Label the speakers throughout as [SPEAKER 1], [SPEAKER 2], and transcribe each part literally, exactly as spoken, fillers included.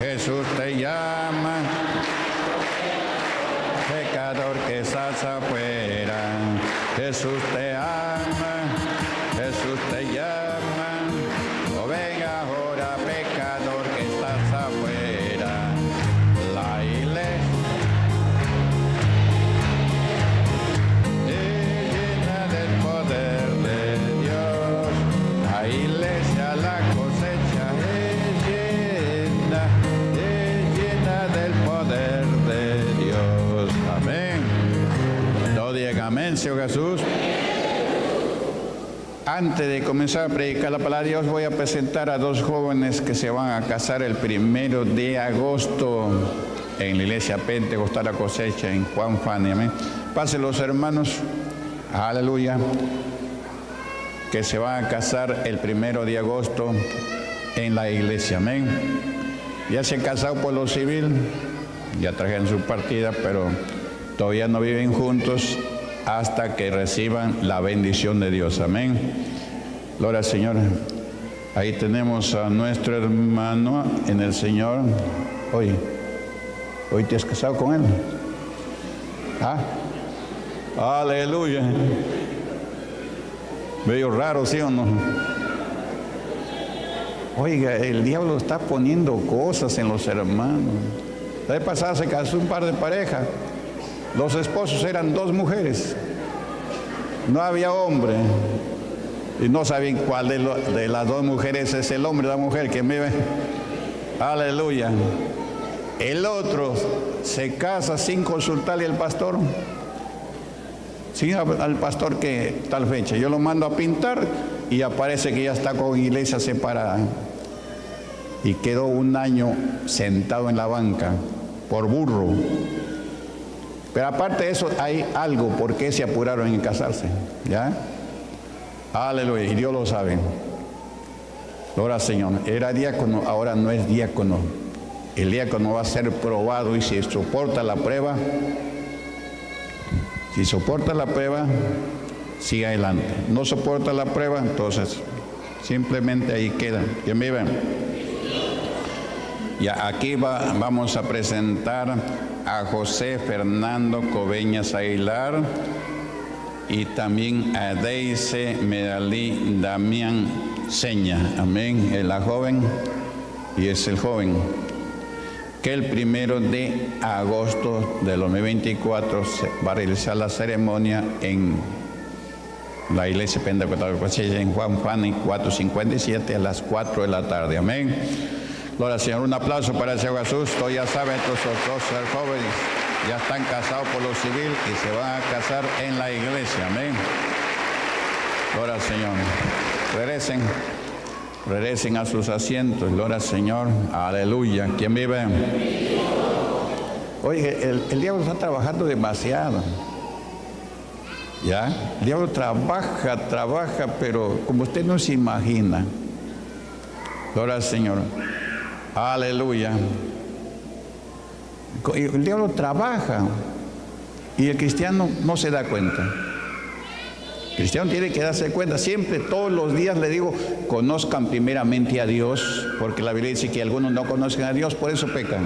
[SPEAKER 1] Jesús te llama, pecador que estás afuera. Jesús te ama, Jesús te llama. Oh, venga ahora, pecador que estás afuera. La iglesia es llena del poder de Dios. La iglesia, la cosecha es llena, es llena del poder de Dios. Amén. Todo diga amén, Señor Jesús. Antes de comenzar a predicar la palabra de Dios, voy a presentar a dos jóvenes que se van a casar el primero de agosto en la iglesia Pentecostal La Cosecha en Juan Fani. Amén. Pasen los hermanos, aleluya, que se van a casar el primero de agosto en la iglesia. Amén. Ya se han casado por lo civil, ya trajeron su partida, pero todavía no viven juntos hasta que reciban la bendición de Dios. Amén. Gloria al Señor. Ahí tenemos a nuestro hermano en el Señor. Hoy, hoy te has casado con él. ¿Ah? Aleluya. Medio raro, ¿sí o no? Oiga, el diablo está poniendo cosas en los hermanos. La vez pasada se casó un par de parejas. Los esposos eran dos mujeres, no había hombre, y no sabían cuál de, lo, de las dos mujeres es el hombre, la mujer que vive. Aleluya. El otro se casa sin consultarle al pastor, sin al pastor que tal fecha. Yo lo mando a pintar y aparece que ya está con iglesia separada. Y quedó un año sentado en la banca por burro. Pero aparte de eso, hay algo por qué se apuraron en casarse. ¿Ya? Aleluya. Y Dios lo sabe. Gloria al Señor. Era diácono, ahora no es diácono. El diácono va a ser probado y si soporta la prueba, si soporta la prueba, sigue adelante. No soporta la prueba, entonces simplemente ahí queda. ¿Quién vive? Ya aquí va, vamos a presentar a José Fernando Coveñas Aguilar y también a Deise Medalí Damián Seña. Amén. Es la joven y es el joven. Que el primero de agosto del dos mil veinticuatro se va a realizar la ceremonia en la iglesia Pentecostal en Juan Fani cuatrocientos cincuenta y siete a las cuatro de la tarde. Amén. Gloria al Señor. Un aplauso para el Señor Jesús. Todos ya saben, estos dos jóvenes ya están casados por lo civil y se van a casar en la iglesia. Amén. Gloria al Señor. Regresen. Regresen a sus asientos. Gloria al Señor. Aleluya. ¿Quién vive? Oye, el, el diablo está trabajando demasiado. ¿Ya? El diablo trabaja, trabaja, pero como usted no se imagina. Gloria al Señor. Aleluya. El diablo trabaja y el cristiano no se da cuenta. El cristiano tiene que darse cuenta. Siempre, todos los días le digo, conozcan primeramente a Dios, porque la Biblia dice que algunos no conocen a Dios, por eso pecan.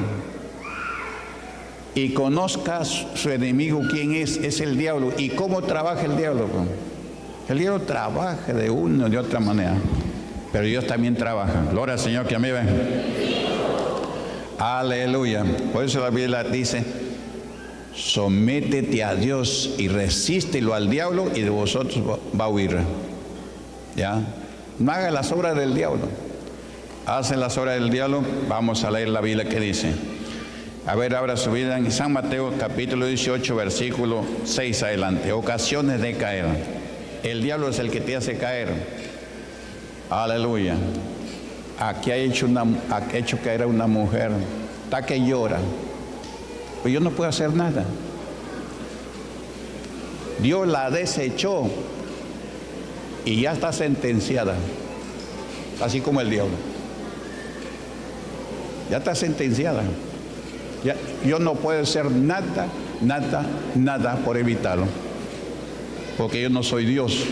[SPEAKER 1] Y conozca su enemigo, quién es, es el diablo. ¿Y cómo trabaja el diablo? El diablo trabaja de una o de otra manera, pero Dios también trabaja. Gloria al Señor, que a mí ven. Aleluya. Por eso la Biblia dice, sométete a Dios y resístelo al diablo y de vosotros va a huir. ¿Ya? No haga las obras del diablo. Hacen las obras del diablo. Vamos a leer la Biblia que dice. A ver, abra su vida en San Mateo capítulo dieciocho, versículo seis adelante. Ocasiones de caer. El diablo es el que te hace caer. Aleluya. Aquí ha hecho, una, ha hecho caer a una mujer. Está que llora. Pues yo no puedo hacer nada. Dios la desechó y ya está sentenciada. Así como el diablo. Ya está sentenciada. Ya, yo no puedo hacer nada, nada, nada por evitarlo. Porque yo no soy Dios.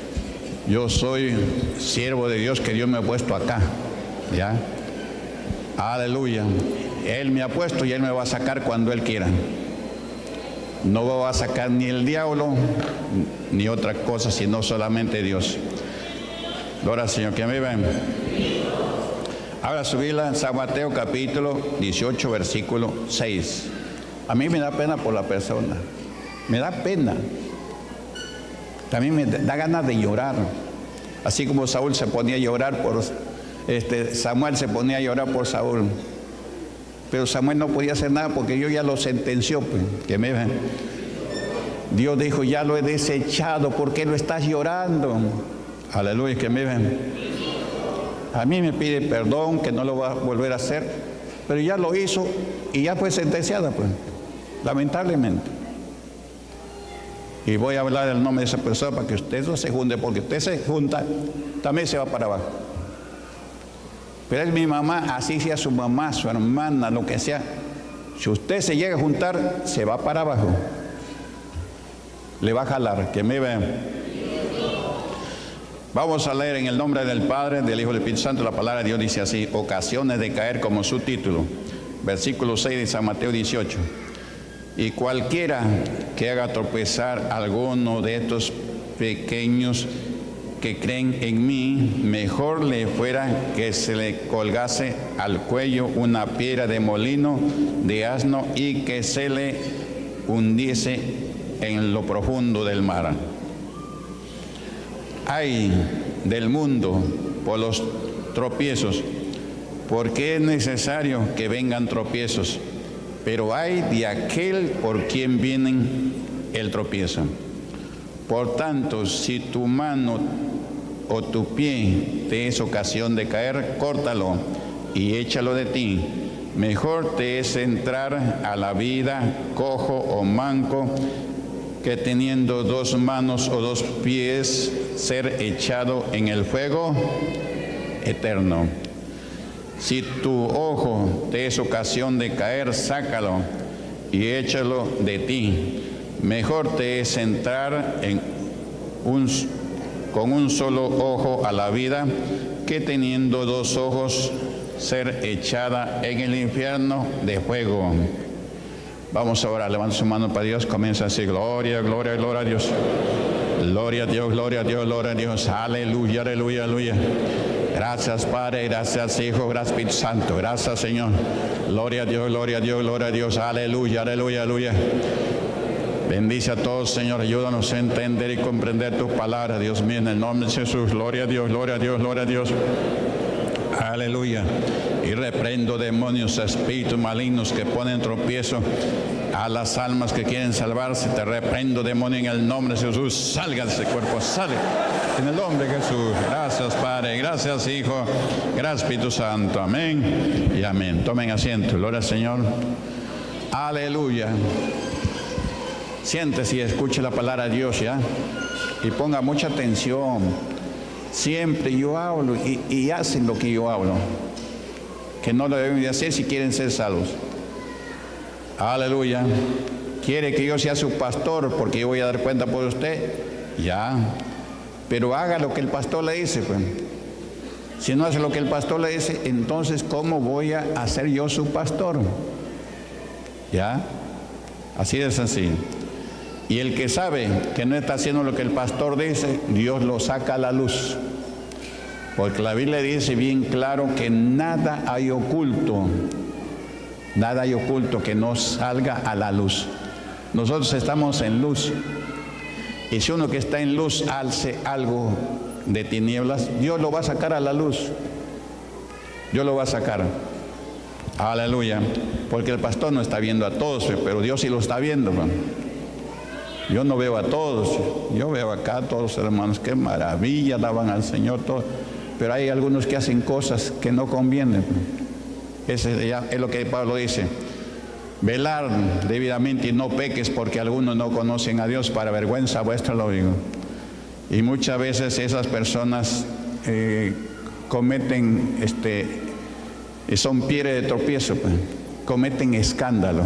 [SPEAKER 1] Yo soy siervo de Dios que Dios me ha puesto acá. ¿Ya? Aleluya. Él me ha puesto y Él me va a sacar cuando Él quiera. No va a sacar ni el diablo ni otra cosa, sino solamente Dios. Gloria al Señor. ¿Quién vive? Ahora subirla en San Mateo capítulo dieciocho, versículo seis. A mí me da pena por la persona. Me da pena. También me da ganas de llorar. Así como Saúl se ponía a llorar por este, Samuel se ponía a llorar por Saúl. Pero Samuel no podía hacer nada porque Dios ya lo sentenció. Pues, que me ven. Dios dijo, ya lo he desechado, ¿por qué lo estás llorando? Aleluya, que me ven. A mí me pide perdón, que no lo va a volver a hacer, pero ya lo hizo y ya fue sentenciada, pues, lamentablemente. Y voy a hablar del nombre de esa persona para que usted no se junte, porque usted se junta, también se va para abajo. Pero es mi mamá, así sea su mamá, su hermana, lo que sea. Si usted se llega a juntar, se va para abajo. Le va a jalar, que me vean. Vamos a leer en el nombre del Padre, del Hijo y del Espíritu Santo. La palabra de Dios dice así: ocasiones de caer, como su título. Versículo seis de San Mateo dieciocho. Y cualquiera que haga tropezar a alguno de estos pequeños que creen en mí, mejor le fuera que se le colgase al cuello una piedra de molino de asno y que se le hundiese en lo profundo del mar. Ay del mundo por los tropiezos, porque es necesario que vengan tropiezos, pero ay de aquel por quien vienen el tropiezo. Por tanto, si tu mano o tu pie te es ocasión de caer, córtalo y échalo de ti. Mejor te es entrar a la vida cojo o manco, que teniendo dos manos o dos pies ser echado en el fuego eterno. Si tu ojo te es ocasión de caer, sácalo y échalo de ti. Mejor te es entrar en un, con un solo ojo a la vida, que teniendo dos ojos ser echada en el infierno de fuego. Vamos a orar, levanta su mano para Dios, comienza a decir gloria, gloria, gloria a Dios. Gloria a Dios, gloria a Dios, gloria a Dios. Aleluya, aleluya, aleluya. Gracias Padre, gracias Hijo, gracias Espíritu Santo. Gracias Señor. Gloria a Dios, gloria a Dios, gloria a Dios. Aleluya, aleluya, aleluya. Bendice a todos, Señor. Ayúdanos a entender y comprender tus palabras, Dios mío, en el nombre de Jesús. Gloria a Dios, gloria a Dios, gloria a Dios. Aleluya. Y reprendo demonios, espíritus malignos que ponen tropiezo a las almas que quieren salvarse. Te reprendo, demonio, en el nombre de Jesús. Salga de ese cuerpo, sale en el nombre de Jesús. Gracias Padre, gracias Hijo, gracias Espíritu Santo. Amén y amén. Tomen asiento. Gloria al Señor. Aleluya. Siéntese y escuche la palabra de Dios, ya, y ponga mucha atención. Siempre yo hablo y, y hacen lo que yo hablo, que no lo deben de hacer si quieren ser salvos. Aleluya. Quiere que yo sea su pastor porque yo voy a dar cuenta por usted, ya, pero haga lo que el pastor le dice, pues. Si no hace lo que el pastor le dice, entonces ¿cómo voy a hacer yo su pastor? Ya, así de sencillo. Y el que sabe que no está haciendo lo que el pastor dice, Dios lo saca a la luz. Porque la Biblia dice bien claro que nada hay oculto, nada hay oculto que no salga a la luz. Nosotros estamos en luz. Y si uno que está en luz hace algo de tinieblas, Dios lo va a sacar a la luz. Dios lo va a sacar. Aleluya. Porque el pastor no está viendo a todos, pero Dios sí lo está viendo, ¿no? Yo no veo a todos, yo veo acá a todos los hermanos, qué maravilla, daban al Señor todo, pero hay algunos que hacen cosas que no convienen. Ese ya es lo que Pablo dice: velar debidamente y no peques, porque algunos no conocen a Dios, para vergüenza vuestra lo digo. Y muchas veces esas personas eh, cometen, este, son piedra de tropiezo, pues, cometen escándalo.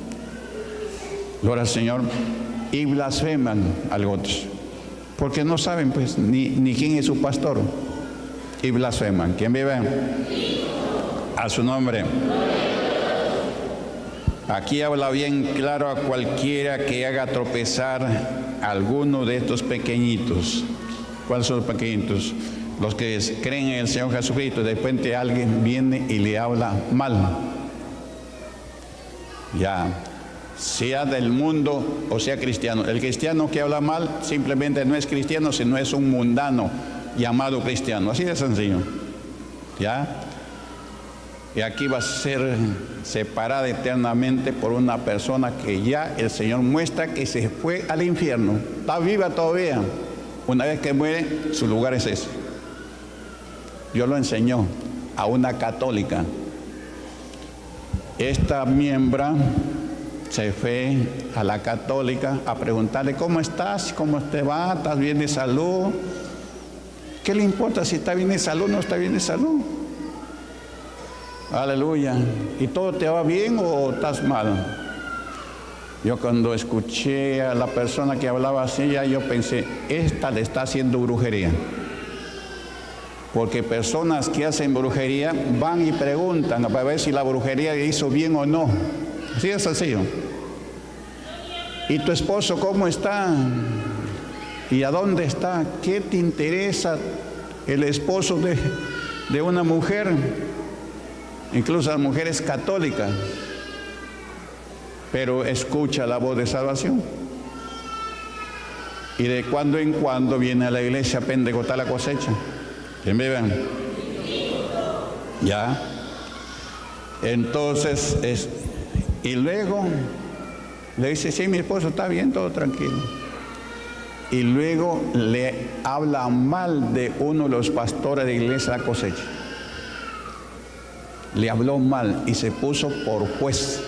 [SPEAKER 1] Gloria al Señor. Y blasfeman a otros, porque no saben pues ni, ni quién es su pastor, y blasfeman. ¿Quién vive? A su nombre. Aquí habla bien claro a cualquiera que haga tropezar a alguno de estos pequeñitos. ¿Cuáles son los pequeñitos? Los que creen en el Señor Jesucristo. De repente alguien viene y le habla mal. Ya, sea del mundo o sea cristiano. El cristiano que habla mal simplemente no es cristiano, sino es un mundano llamado cristiano. Así de sencillo. ¿Ya? Y aquí va a ser separada eternamente por una persona que ya el Señor muestra que se fue al infierno. Está viva todavía. Una vez que muere, su lugar es ese. Dios lo enseñó a una católica. Esta miembro se fue a la católica a preguntarle: ¿cómo estás? ¿Cómo te va? ¿Estás bien de salud? ¿Qué le importa si está bien de salud o no está bien de salud? Aleluya. ¿Y todo te va bien o estás mal? Yo cuando escuché a la persona que hablaba así, ya yo pensé, esta le está haciendo brujería. Porque personas que hacen brujería van y preguntan para ver si la brujería le hizo bien o no. Así es sencillo. ¿Y tu esposo cómo está? ¿Y a dónde está? ¿Qué te interesa el esposo de, de una mujer? Incluso las mujeres católicas. Pero escucha la voz de salvación. Y de cuando en cuando viene a la iglesia a pentecostal la cosecha. ¿Quién vive? Ya. Entonces, es, y luego le dice: sí, mi esposo está bien, todo tranquilo. Y luego le habla mal de uno de los pastores de iglesia de la cosecha. Le habló mal y se puso por juez.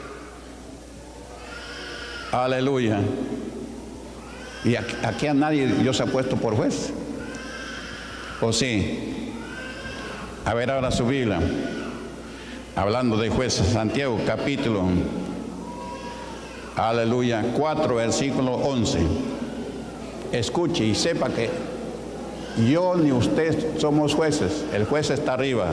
[SPEAKER 1] Aleluya. Y aquí, aquí a nadie Dios ha puesto por juez. ¿O sí? A ver ahora su Biblia. Hablando de jueces, Santiago capítulo, aleluya, cuatro, versículo once. Escuche y sepa que yo ni usted somos jueces. El juez está arriba.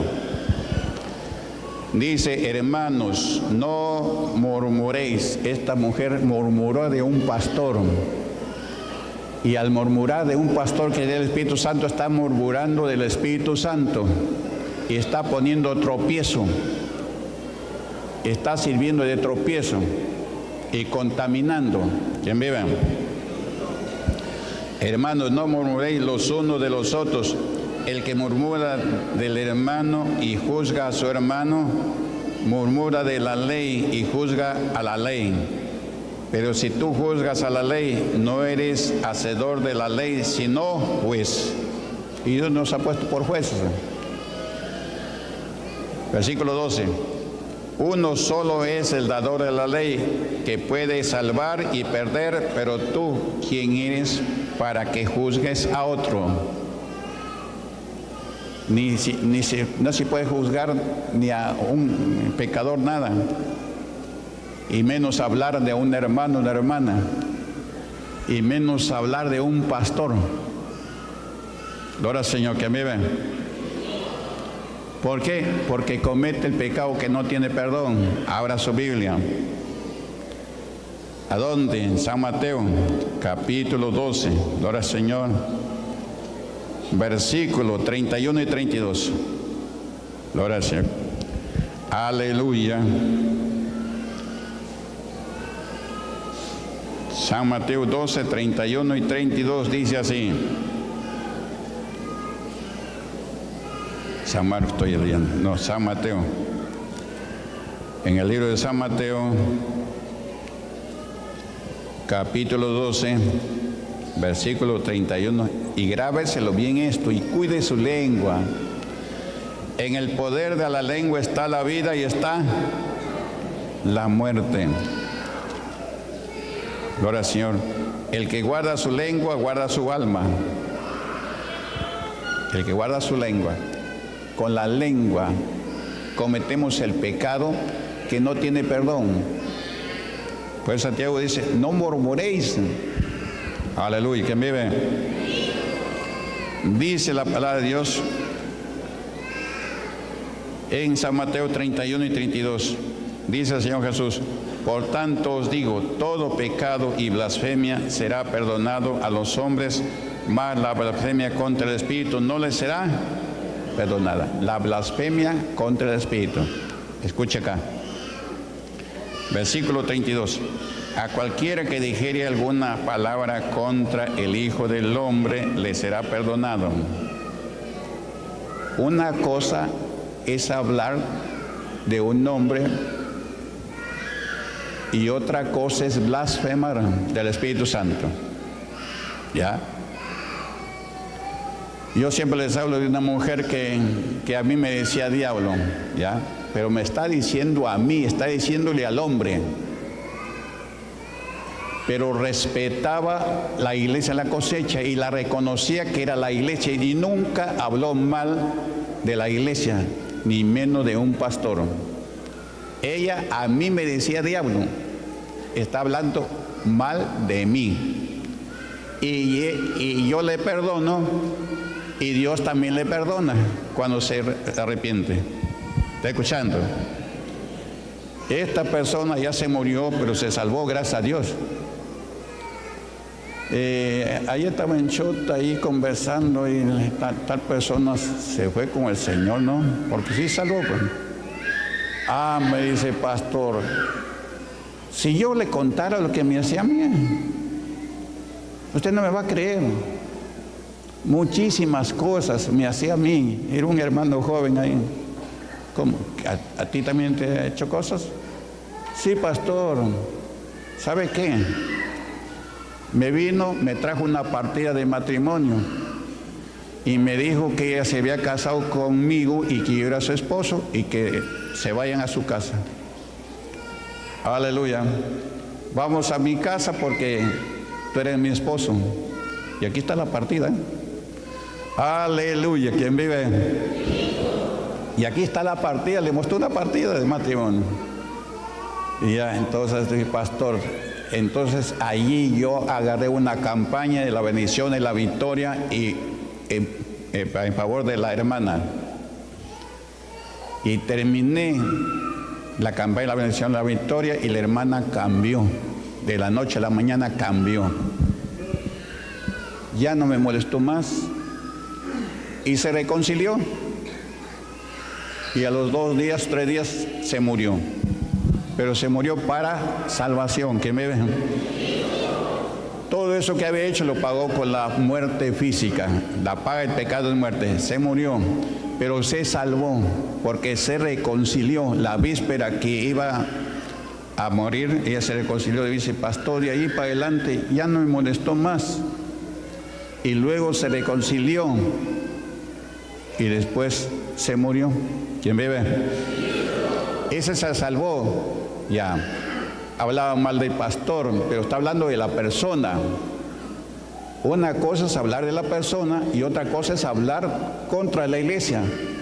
[SPEAKER 1] Dice: hermanos, no murmuréis. Esta mujer murmuró de un pastor. Y al murmurar de un pastor que es del Espíritu Santo, está murmurando del Espíritu Santo. Y está poniendo tropiezo. Está sirviendo de tropiezo. Y contaminando. ¿Quién vive? Hermanos, no murmuréis los unos de los otros. El que murmura del hermano y juzga a su hermano, murmura de la ley y juzga a la ley. Pero si tú juzgas a la ley, no eres hacedor de la ley, sino juez. Y Dios nos ha puesto por jueces. Versículo doce. Uno solo es el dador de la ley, que puede salvar y perder, pero tú, ¿quién eres para que juzgues a otro? Ni si, ni si, no se puede juzgar ni a un pecador nada, y menos hablar de un hermano o una hermana, y menos hablar de un pastor. Gloria al Señor, que me ven. ¿Por qué? Porque comete el pecado que no tiene perdón. Abra su Biblia. ¿A dónde? En San Mateo, capítulo doce. Gloria al Señor. Versículo treinta y uno y treinta y dos. Gloria al Señor. Aleluya. San Mateo doce, treinta y uno y treinta y dos dice así. San Marcos estoy leyendo. No, San Mateo. En el libro de San Mateo, capítulo doce, versículo treinta y uno. Y grábeselo bien esto y cuide su lengua. En el poder de la lengua está la vida y está la muerte. Gloria al Señor. El que guarda su lengua, guarda su alma. El que guarda su lengua. Con la lengua cometemos el pecado que no tiene perdón. Pues Santiago dice: no murmuréis. Aleluya. ¿Quién vive? Dice la palabra de Dios En San Mateo treinta y uno y treinta y dos, dice el Señor Jesús: por tanto os digo, todo pecado y blasfemia será perdonado a los hombres, mas la blasfemia contra el Espíritu no les será perdonada. La blasfemia contra el Espíritu. Escucha acá. Versículo treinta y dos. A cualquiera que dijere alguna palabra contra el Hijo del Hombre le será perdonado. Una cosa es hablar de un hombre y otra cosa es blasfemar del Espíritu Santo. ¿Ya? Yo siempre les hablo de una mujer que, que a mí me decía diablo, ¿ya? Pero me está diciendo a mí, está diciéndole al hombre. Pero respetaba la iglesia La Cosecha y la reconocía que era la iglesia y nunca habló mal de la iglesia, ni menos de un pastor. Ella a mí me decía diablo, está hablando mal de mí. Y, y yo le perdono y Dios también le perdona cuando se arrepiente. ¿Está escuchando? Esta persona ya se murió, pero se salvó, gracias a Dios. Eh, ayer estaba en Chota ahí conversando y tal, tal persona se fue con el Señor, ¿no? Porque sí salvó, pues. Ah, me dice, pastor, si yo le contara lo que me hacía a mí, usted no me va a creer. Muchísimas cosas me hacía a mí. Era un hermano joven ahí. ¿Cómo? ¿A, a ti también te ha hecho cosas? Sí, pastor. ¿Sabe qué? Me vino, me trajo una partida de matrimonio y me dijo que ella se había casado conmigo y que yo era su esposo y que se vayan a su casa. Aleluya. Vamos a mi casa porque tú eres mi esposo. Y aquí está la partida, ¿eh? Aleluya. ¿Quién vive? Y aquí está la partida. Le mostró una partida de matrimonio. Y ya, entonces dije, pastor, entonces allí yo agarré una campaña de la bendición y la victoria y en, en favor de la hermana. Y terminé la campaña de la bendición y la victoria y la hermana cambió. De la noche a la mañana cambió. Ya no me molestó más y se reconcilió. Y a los dos días, tres días se murió. Pero se murió para salvación. ¿Quién me ve? Todo eso que había hecho lo pagó con la muerte física. La paga del pecado es muerte. Se murió, pero se salvó porque se reconcilió. La víspera que iba a morir, ella se reconcilió y dice, pastor, de ahí para adelante ya no me molestó más. Y luego se reconcilió y después se murió. ¿Quién vive? Ese se salvó. Ya, hablaba mal del pastor, pero está hablando de la persona. Una cosa es hablar de la persona y otra cosa es hablar contra la iglesia.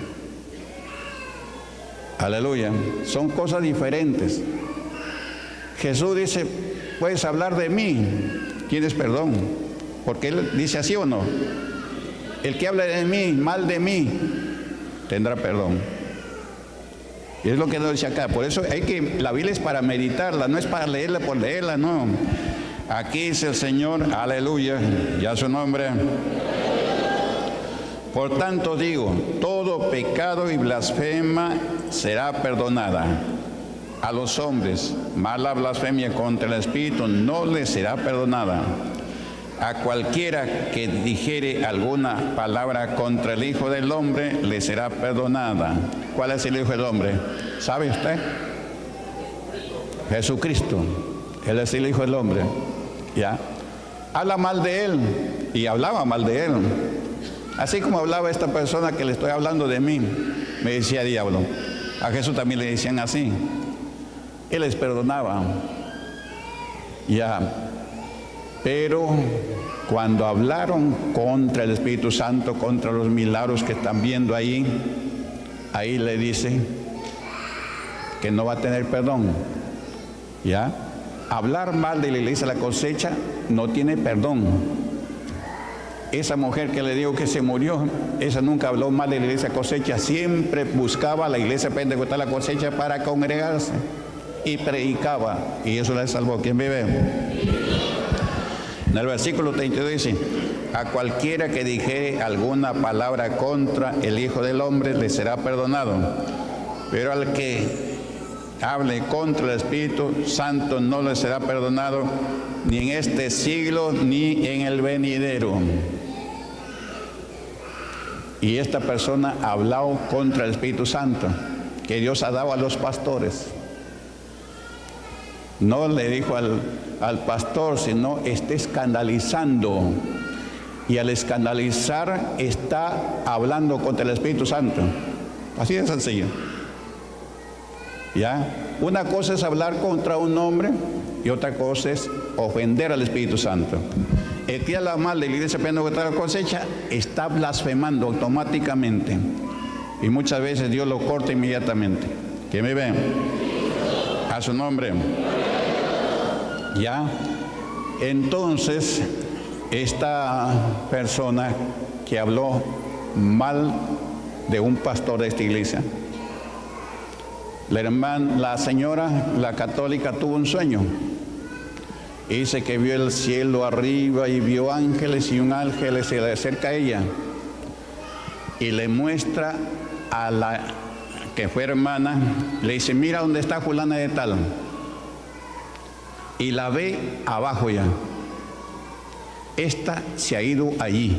[SPEAKER 1] Aleluya. Son cosas diferentes. Jesús dice, puedes hablar de mí, ¿quieres perdón? Porque él dice así o no. El que habla de mí, mal de mí, tendrá perdón. Y es lo que nos dice acá. Por eso hay que, la Biblia es para meditarla, no es para leerla por leerla, no. Aquí dice el Señor, aleluya, ya su nombre. Por tanto digo, todo pecado y blasfema será perdonada a los hombres, mas la blasfemia contra el Espíritu no les será perdonada. A cualquiera que dijere alguna palabra contra el Hijo del Hombre le será perdonada. ¿Cuál es el Hijo del Hombre? ¿Sabe usted? Jesucristo. Él es el Hijo del Hombre. ¿Ya? Habla mal de Él. Y hablaba mal de Él. Así como hablaba esta persona que le estoy hablando de mí, me decía diablo. A Jesús también le decían así. Él les perdonaba. Ya. Pero cuando hablaron contra el Espíritu Santo, contra los milagros que están viendo ahí, ahí le dice que no va a tener perdón. ¿Ya? Hablar mal de la iglesia La Cosecha no tiene perdón. esa mujer que le digo que se murió, esa nunca habló mal de la iglesia Cosecha, siempre buscaba la iglesia pentecostal La Cosecha para congregarse y predicaba, y eso la salvó. ¿Quién vive? En el versículo treinta y dos dice: a cualquiera que dijere alguna palabra contra el Hijo del Hombre le será perdonado, pero al que hable contra el Espíritu Santo no le será perdonado, ni en este siglo ni en el venidero. Y esta persona ha hablado contra el Espíritu Santo que Dios ha dado a los pastores. No le dijo al, al pastor, sino está escandalizando. Y al escandalizar está hablando contra el Espíritu Santo. Así de sencillo. ¿Ya? Una cosa es hablar contra un hombre y otra cosa es ofender al Espíritu Santo. El que habla mal de la iglesia pentecostal La Cosecha está blasfemando automáticamente. Y muchas veces Dios lo corta inmediatamente. ¿Quién me ve? A su nombre. ¿Ya? Entonces, esta persona que habló mal de un pastor de esta iglesia, la hermana, la señora, la católica, tuvo un sueño. Y dice que vio el cielo arriba y vio ángeles, y un ángel se le acerca a ella y le muestra a la que fue hermana, le dice: mira dónde está fulana de tal. Y la ve abajo ya. Esta se ha ido allí.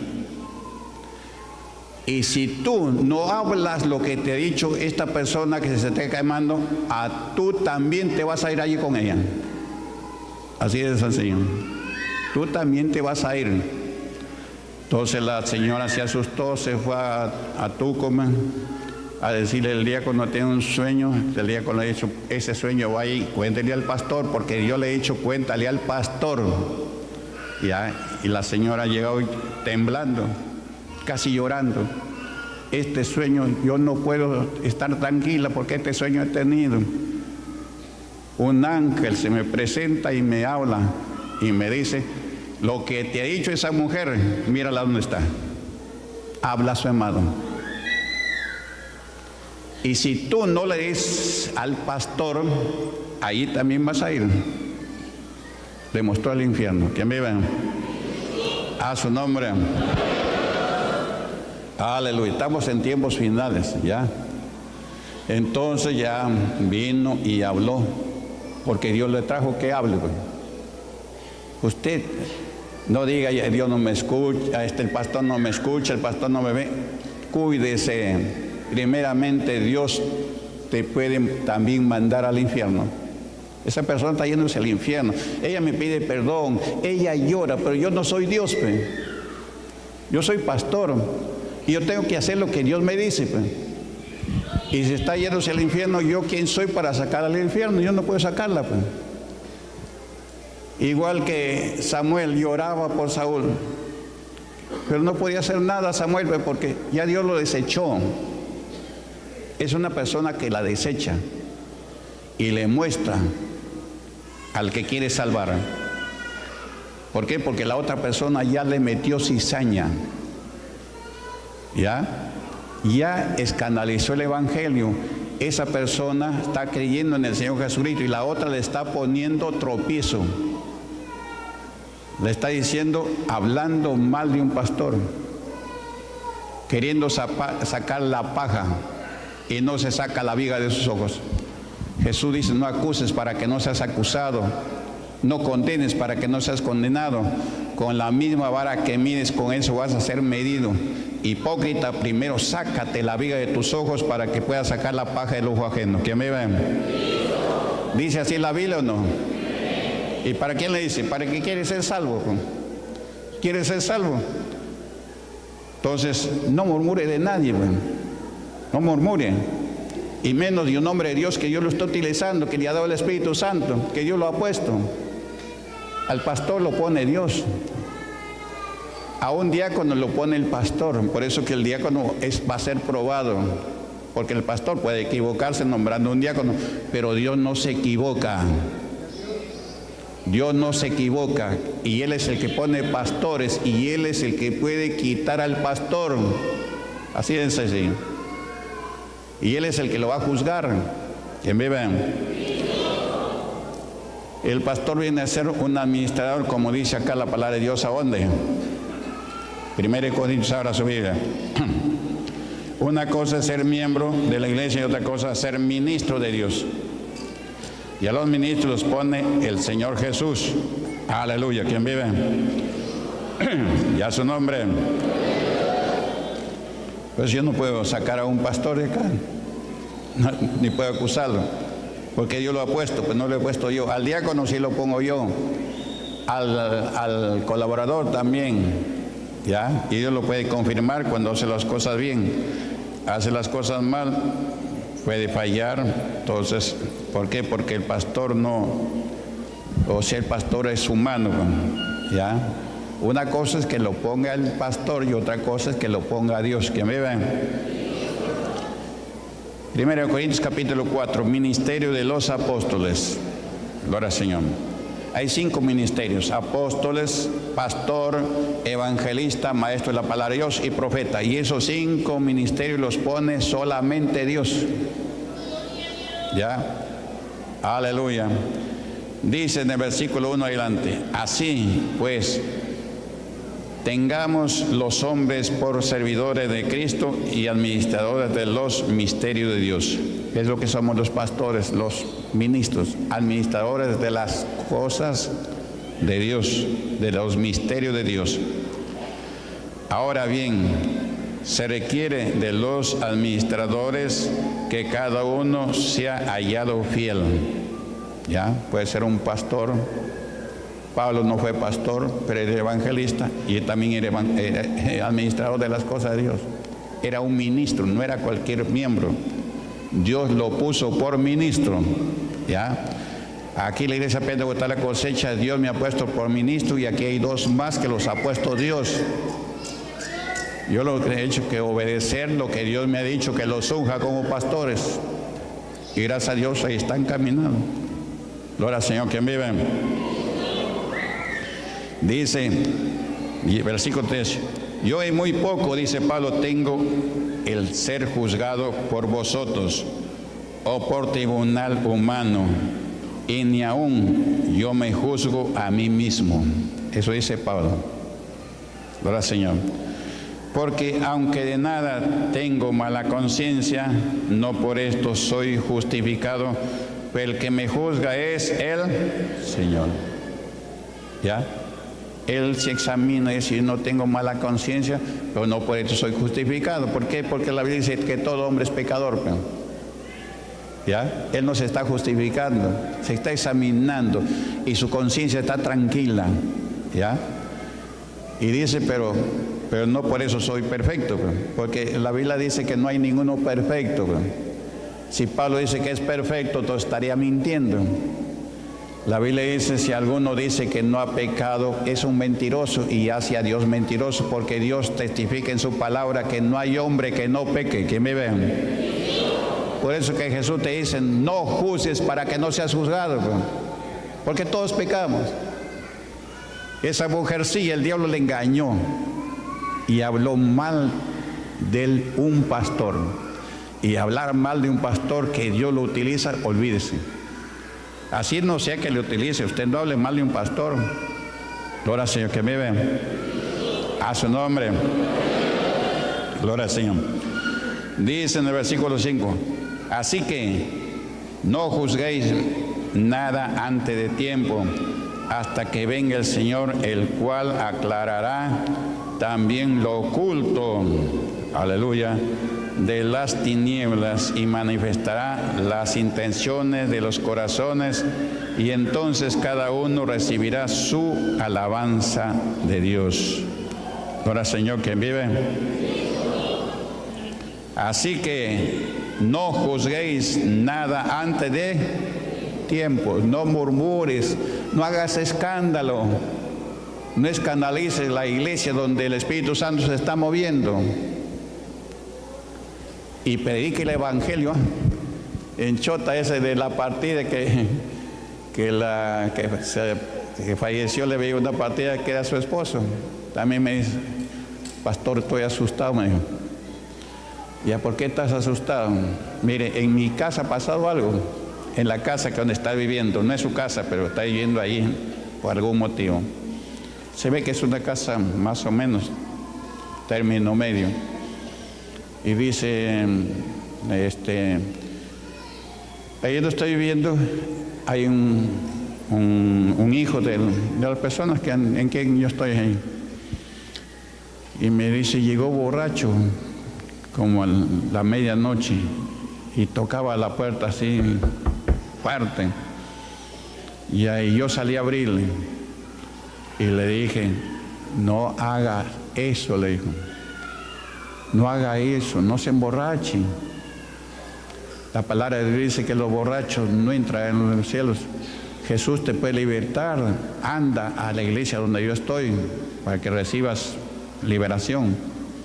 [SPEAKER 1] Y si tú no hablas lo que te ha dicho esta persona que se está quemando, a tú también te vas a ir allí con ella. Así es el Señor. Tú también te vas a ir. Entonces la señora se asustó, se fue a, a Tucumán a decirle: el diácono tiene un sueño. El diácono le ha dicho: ese sueño va ahí, cuéntele al pastor, porque yo le he dicho: cuéntale al pastor. Ya, y la señora llegó temblando, casi llorando: este sueño, yo no puedo estar tranquila porque este sueño he tenido. Un ángel se me presenta y me habla y me dice: lo que te ha dicho esa mujer, mírala dónde está. Ha blasfemado. Y si tú no le dices al pastor, ahí también vas a ir. Le mostró al infierno. ¿Quién vive? A su nombre. Aleluya. Estamos en tiempos finales, ¿ya? Entonces ya vino y habló, porque Dios le trajo que hable. Pues. Usted no diga: Dios no me escucha, este, el pastor no me escucha, el pastor no me ve. Cuídese. Primeramente, Dios te puede también mandar al infierno. Esa persona está yéndose al infierno. Ella me pide perdón, ella llora, pero yo no soy Dios, pues. Yo soy pastor y yo tengo que hacer lo que Dios me dice, pues. Y si está yéndose al infierno, ¿yo quién soy para sacarla al infierno? Yo no puedo sacarla, pues. Igual que Samuel lloraba por Saúl, pero no podía hacer nada Samuel, pues, porque ya Dios lo desechó. Es una persona que la desecha y le muestra al que quiere salvar. ¿Por qué? Porque la otra persona ya le metió cizaña. ¿Ya? Ya escandalizó el evangelio. Esa persona está creyendo en el Señor Jesucristo y la otra le está poniendo tropiezo. Le está diciendo, hablando mal de un pastor, queriendo sacar la paja y no se saca la viga de sus ojos. Jesús dice: no acuses para que no seas acusado, no condenes para que no seas condenado. Con la misma vara que mides, con eso vas a ser medido. Hipócrita, primero sácate la viga de tus ojos para que puedas sacar la paja del ojo ajeno. ¿Quién me ve? ¿Dice así la Biblia o no? ¿Y para quién le dice? ¿Para qué quiere ser salvo? ¿Quiere ser salvo? Entonces, no murmure de nadie, bueno. No murmure. Y menos de un hombre de Dios que Dios lo está utilizando, que le ha dado el Espíritu Santo, que Dios lo ha puesto. Al pastor lo pone Dios. A un diácono lo pone el pastor. Por eso que el diácono es, va a ser probado. Porque el pastor puede equivocarse nombrando un diácono, pero Dios no se equivoca. Dios no se equivoca y Él es el que pone pastores y Él es el que puede quitar al pastor. Así es así. Y Él es el que lo va a juzgar. ¿Quién vive? El pastor viene a ser un administrador, como dice acá la palabra de Dios. ¿A dónde? Primero de Corintios, abra su Biblia. Una cosa es ser miembro de la iglesia y otra cosa es ser ministro de Dios. Y a los ministros los pone el Señor Jesús. Aleluya. ¿Quién vive? Ya su nombre. Pues yo no puedo sacar a un pastor de acá, no, ni puedo acusarlo, porque Dios lo ha puesto, pues no lo he puesto yo. Al diácono sí lo pongo yo, al, al colaborador también, ¿ya? Y Dios lo puede confirmar cuando hace las cosas bien. Hace las cosas mal, puede fallar. Entonces, ¿por qué? Porque el pastor no, o sea, el pastor es humano, ¿ya? Una cosa es que lo ponga el pastor y otra cosa es que lo ponga Dios. ¿Quién vive? Primero de Corintios capítulo cuatro, ministerio de los apóstoles. Gloria al Señor. Hay cinco ministerios: apóstoles, pastor, evangelista, maestro de la palabra de Dios y profeta. Y esos cinco ministerios los pone solamente Dios. ¿Ya? Aleluya. Dice en el versículo uno adelante: así pues, tengamos los hombres por servidores de Cristo y administradores de los misterios de Dios. Es lo que somos los pastores, los ministros, administradores de las cosas de Dios, de los misterios de Dios. Ahora bien, se requiere de los administradores que cada uno sea hallado fiel. ¿Ya? Puede ser un pastor. Pablo no fue pastor, pero era evangelista y también era, era administrador de las cosas de Dios. Era un ministro, no era cualquier miembro. Dios lo puso por ministro. ¿Ya? Aquí la iglesia pentecostal La Cosecha, Dios me ha puesto por ministro y aquí hay dos más que los ha puesto Dios. Yo lo que he hecho que obedecer lo que Dios me ha dicho, que los unja como pastores. Y gracias a Dios ahí están caminando. Gloria al Señor. ¿Quién vive? Dice, versículo tres, yo en muy poco, dice Pablo, tengo el ser juzgado por vosotros o por tribunal humano, y ni aún yo me juzgo a mí mismo. Eso dice Pablo. Gloria al Señor. Porque aunque de nada tengo mala conciencia, no por esto soy justificado, pero el que me juzga es el Señor. ¿Ya? Él se examina y dice: no tengo mala conciencia, pero no por esto soy justificado. ¿Por qué? Porque la Biblia dice que todo hombre es pecador. Pero, ¿ya? Él no se está justificando, se está examinando y su conciencia está tranquila. ¿Ya? Y dice, pero, pero no por eso soy perfecto, pero, porque la Biblia dice que no hay ninguno perfecto. Pero, si Pablo dice que es perfecto, entonces estaría mintiendo. La Biblia dice: si alguno dice que no ha pecado, es un mentiroso y hace a Dios mentiroso, porque Dios testifica en su palabra que no hay hombre que no peque. ¿Quién me ve? Por eso que Jesús te dice: no juzgues para que no seas juzgado, porque todos pecamos. Esa mujercilla, el diablo le engañó y habló mal de un pastor. Y hablar mal de un pastor que Dios lo utiliza, olvídese. Así no sea que le utilice, usted no hable mal de un pastor. Gloria al Señor. Que me ve. A su nombre. Gloria al Señor. Dice en el versículo cinco: así que no juzguéis nada antes de tiempo, hasta que venga el Señor, el cual aclarará también lo oculto, aleluya, de las tinieblas, y manifestará las intenciones de los corazones, y entonces cada uno recibirá su alabanza de Dios. Ahora, Señor, ¿quién vive? Así que no juzguéis nada antes de tiempo, no murmures, no hagas escándalo, no escandalices la iglesia donde el Espíritu Santo se está moviendo. Y predique el evangelio en chota ese de la partida que, que la que, se, que falleció le veía una partida que era su esposo. También me dice, pastor, estoy asustado, me dijo. ¿Ya por qué estás asustado? Mire, en mi casa ha pasado algo, en la casa que donde está viviendo, no es su casa, pero está viviendo ahí por algún motivo. Se ve que es una casa más o menos, término medio. Y dice, este, ahí donde estoy viviendo, hay un, un, un hijo de, de las personas que, en, en quien yo estoy ahí. Y me dice, llegó borracho, como a la medianoche, y tocaba la puerta así fuerte. Y ahí yo salí a abrirle y le dije, no haga eso, le dijo, no haga eso, no se emborrache. La palabra de Dios dice que los borrachos no entran en los cielos. Jesús te puede libertar, anda a la iglesia donde yo estoy para que recibas liberación.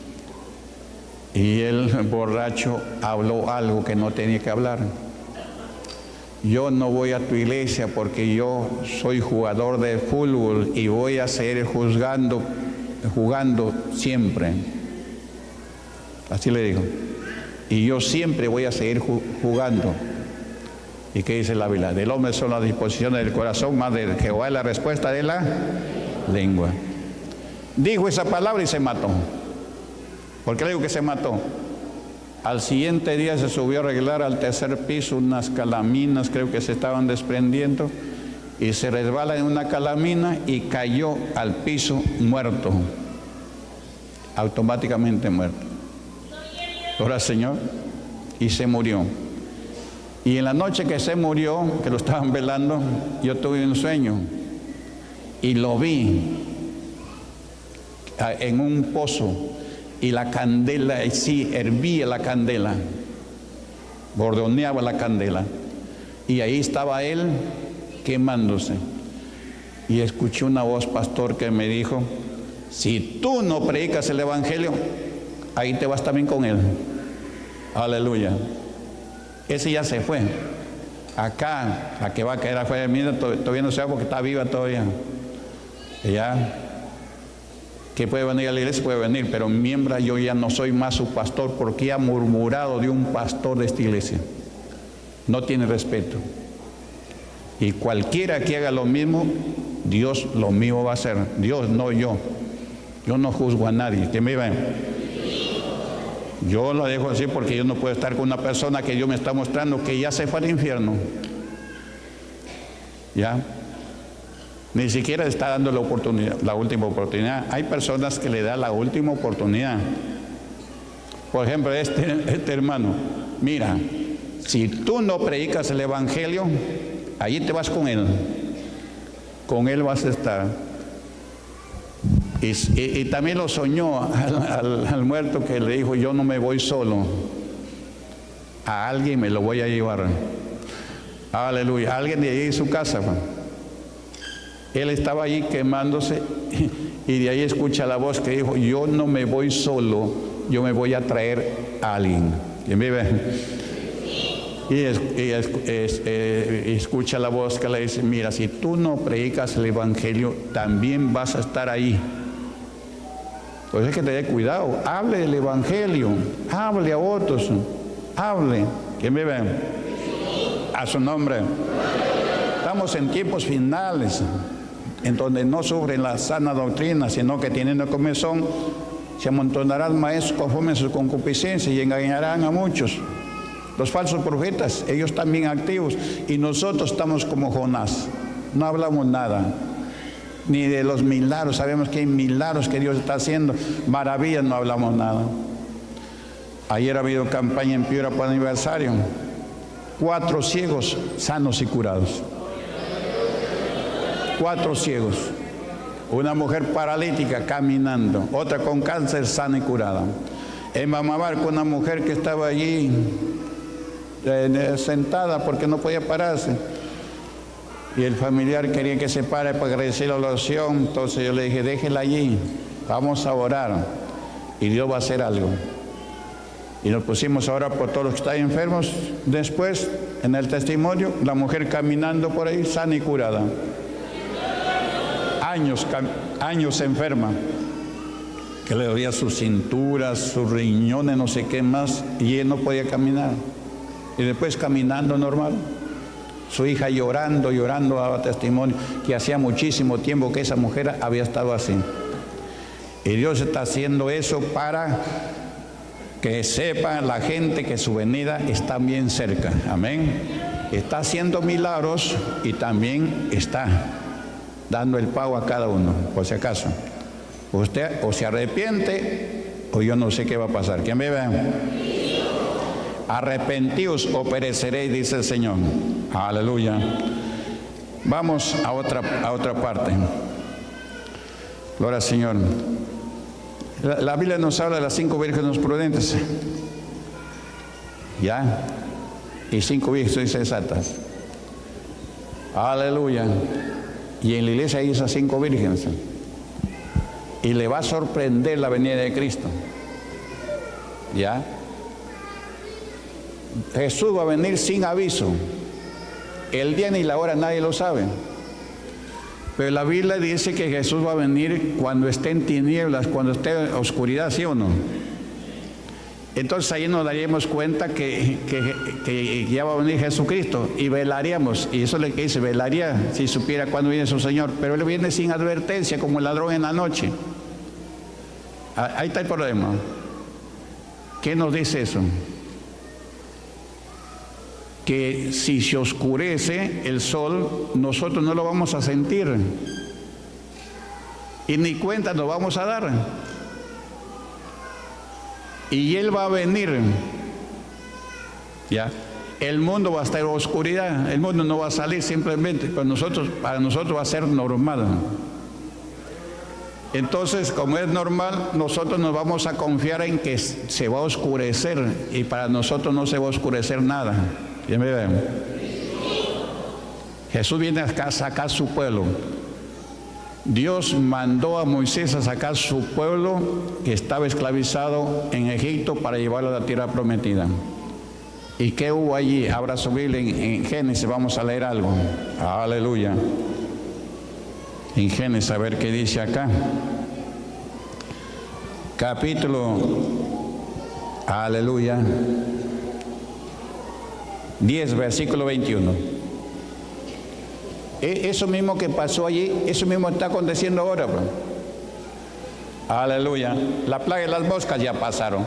[SPEAKER 1] Y el borracho habló algo que no tenía que hablar. Yo no voy a tu iglesia porque yo soy jugador de fútbol y voy a seguir juzgando, jugando siempre. Así le digo. Y yo siempre voy a seguir jugando. ¿Y qué dice la Biblia? Del hombre son las disposiciones del corazón, más de Jehová es la respuesta de la lengua. Dijo esa palabra y se mató. ¿Por qué le digo que se mató? Al siguiente día se subió a arreglar al tercer piso unas calaminas, creo que se estaban desprendiendo, y se resbala en una calamina y cayó al piso muerto, automáticamente muerto. Ahora, Señor, y se murió. Y en la noche que se murió, que lo estaban velando, yo tuve un sueño y lo vi en un pozo. Y la candela, sí, hervía la candela, bordoneaba la candela. Y ahí estaba él quemándose. Y escuché una voz, pastor, que me dijo, si tú no predicas el evangelio, ahí te vas también con él. Aleluya. Ese ya se fue. Acá, la que va a caer afuera de mí, todavía no se va porque está viva todavía. Ya. Que puede venir a la iglesia, puede venir, pero miembro, yo ya no soy más su pastor porque ha murmurado de un pastor de esta iglesia. No tiene respeto. Y cualquiera que haga lo mismo, Dios lo mismo va a hacer. Dios, no yo. Yo no juzgo a nadie. ¿Quién me ve? Yo lo dejo así porque yo no puedo estar con una persona que Dios me está mostrando que ya se fue al infierno. ¿Ya? Ni siquiera está dando la oportunidad, la última oportunidad. Hay personas que le dan la última oportunidad. Por ejemplo, este, este hermano, mira, si tú no predicas el evangelio, allí te vas con él. Con él vas a estar. Y, y, y también lo soñó al, al, al muerto que le dijo, yo no me voy solo. A alguien me lo voy a llevar. Aleluya. A alguien de allí en su casa, man. Él estaba allí quemándose y de ahí escucha la voz que dijo, yo no me voy solo, yo me voy a traer a alguien. ¿Quién vive? Y, es, y es, es, eh, escucha la voz que le dice, mira, si tú no predicas el evangelio, también vas a estar ahí. Pues es que te dé cuidado, hable del evangelio, hable a otros, hable. ¿Quién vive? A su nombre. Estamos en tiempos finales, en donde no sufren la sana doctrina, sino que teniendo comezón, se amontonarán maestros conforme a su concupiscencia y engañarán a muchos. Los falsos profetas, ellos también activos, y nosotros estamos como Jonás, no hablamos nada, ni de los milagros, sabemos que hay milagros que Dios está haciendo, maravillas, no hablamos nada. Ayer ha habido campaña en Piura por aniversario, cuatro ciegos sanos y curados. Cuatro ciegos, una mujer paralítica caminando, otra con cáncer sana y curada. En Mamabarco una mujer que estaba allí eh, sentada porque no podía pararse y el familiar quería que se pare para agradecer la oración. Entonces yo le dije, déjela allí, vamos a orar y Dios va a hacer algo. Y nos pusimos a orar por todos los que están enfermos. Después, en el testimonio, la mujer caminando por ahí, sana y curada. Años, años enferma, que le dolía su cintura, sus riñones, no sé qué más, y él no podía caminar. Y después caminando normal. Su hija llorando, llorando, daba testimonio que hacía muchísimo tiempo que esa mujer había estado así. Y Dios está haciendo eso para que sepa la gente que su venida está bien cerca. Amén. Está haciendo milagros y también está dando el pago a cada uno, por si acaso. Usted o se arrepiente o yo no sé qué va a pasar. ¿Quién me ve? Arrepentíos o pereceréis, dice el Señor. Aleluya. Vamos a otra, a otra parte. Gloria al Señor. La, la Biblia nos habla de las cinco vírgenes prudentes. ¿Ya? Y cinco vírgenes sensatas. Aleluya. Y en la iglesia hay esas cinco vírgenes. Y le va a sorprender la venida de Cristo. ¿Ya? Jesús va a venir sin aviso. El día ni la hora nadie lo sabe. Pero la Biblia dice que Jesús va a venir cuando esté en tinieblas, cuando esté en oscuridad, ¿sí o no? Entonces ahí nos daríamos cuenta que, que, que ya va a venir Jesucristo y velaríamos. Y eso es lo que dice, velaría si supiera cuándo viene su Señor. Pero Él viene sin advertencia, como el ladrón en la noche. Ahí está el problema. ¿Qué nos dice eso? Que si se oscurece el sol, nosotros no lo vamos a sentir. Y ni cuenta nos vamos a dar. Y Él va a venir. ¿Ya? El mundo va a estar en oscuridad. El mundo no va a salir simplemente. Pero nosotros, para nosotros va a ser normal. Entonces, como es normal, nosotros nos vamos a confiar en que se va a oscurecer. Y para nosotros no se va a oscurecer nada. ¿Ya me ven? Jesús viene a sacar a su pueblo. Dios mandó a Moisés a sacar a su pueblo que estaba esclavizado en Egipto para llevarlo a la tierra prometida. ¿Y qué hubo allí? Abra su Biblia en, en Génesis, vamos a leer algo. Aleluya. En Génesis, a ver qué dice acá. Capítulo, aleluya, diez, versículo veintiuno. Eso mismo que pasó allí, eso mismo está aconteciendo ahora, pues. Aleluya. La plaga de las moscas ya pasaron.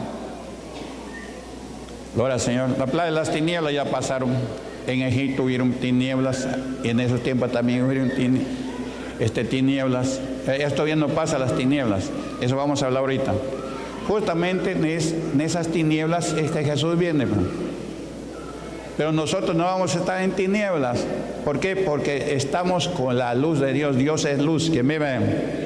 [SPEAKER 1] Gloria al Señor. La plaga de las tinieblas ya pasaron. En Egipto hubieron tinieblas, y en esos tiempos también hubieron tinieblas. Este, tinieblas. Esto bien no pasa, las tinieblas. Eso vamos a hablar ahorita. Justamente en, es, en esas tinieblas es que Jesús viene, pues. Pero nosotros no vamos a estar en tinieblas. ¿Por qué? Porque estamos con la luz de Dios. Dios es luz. ¿Quién me ve?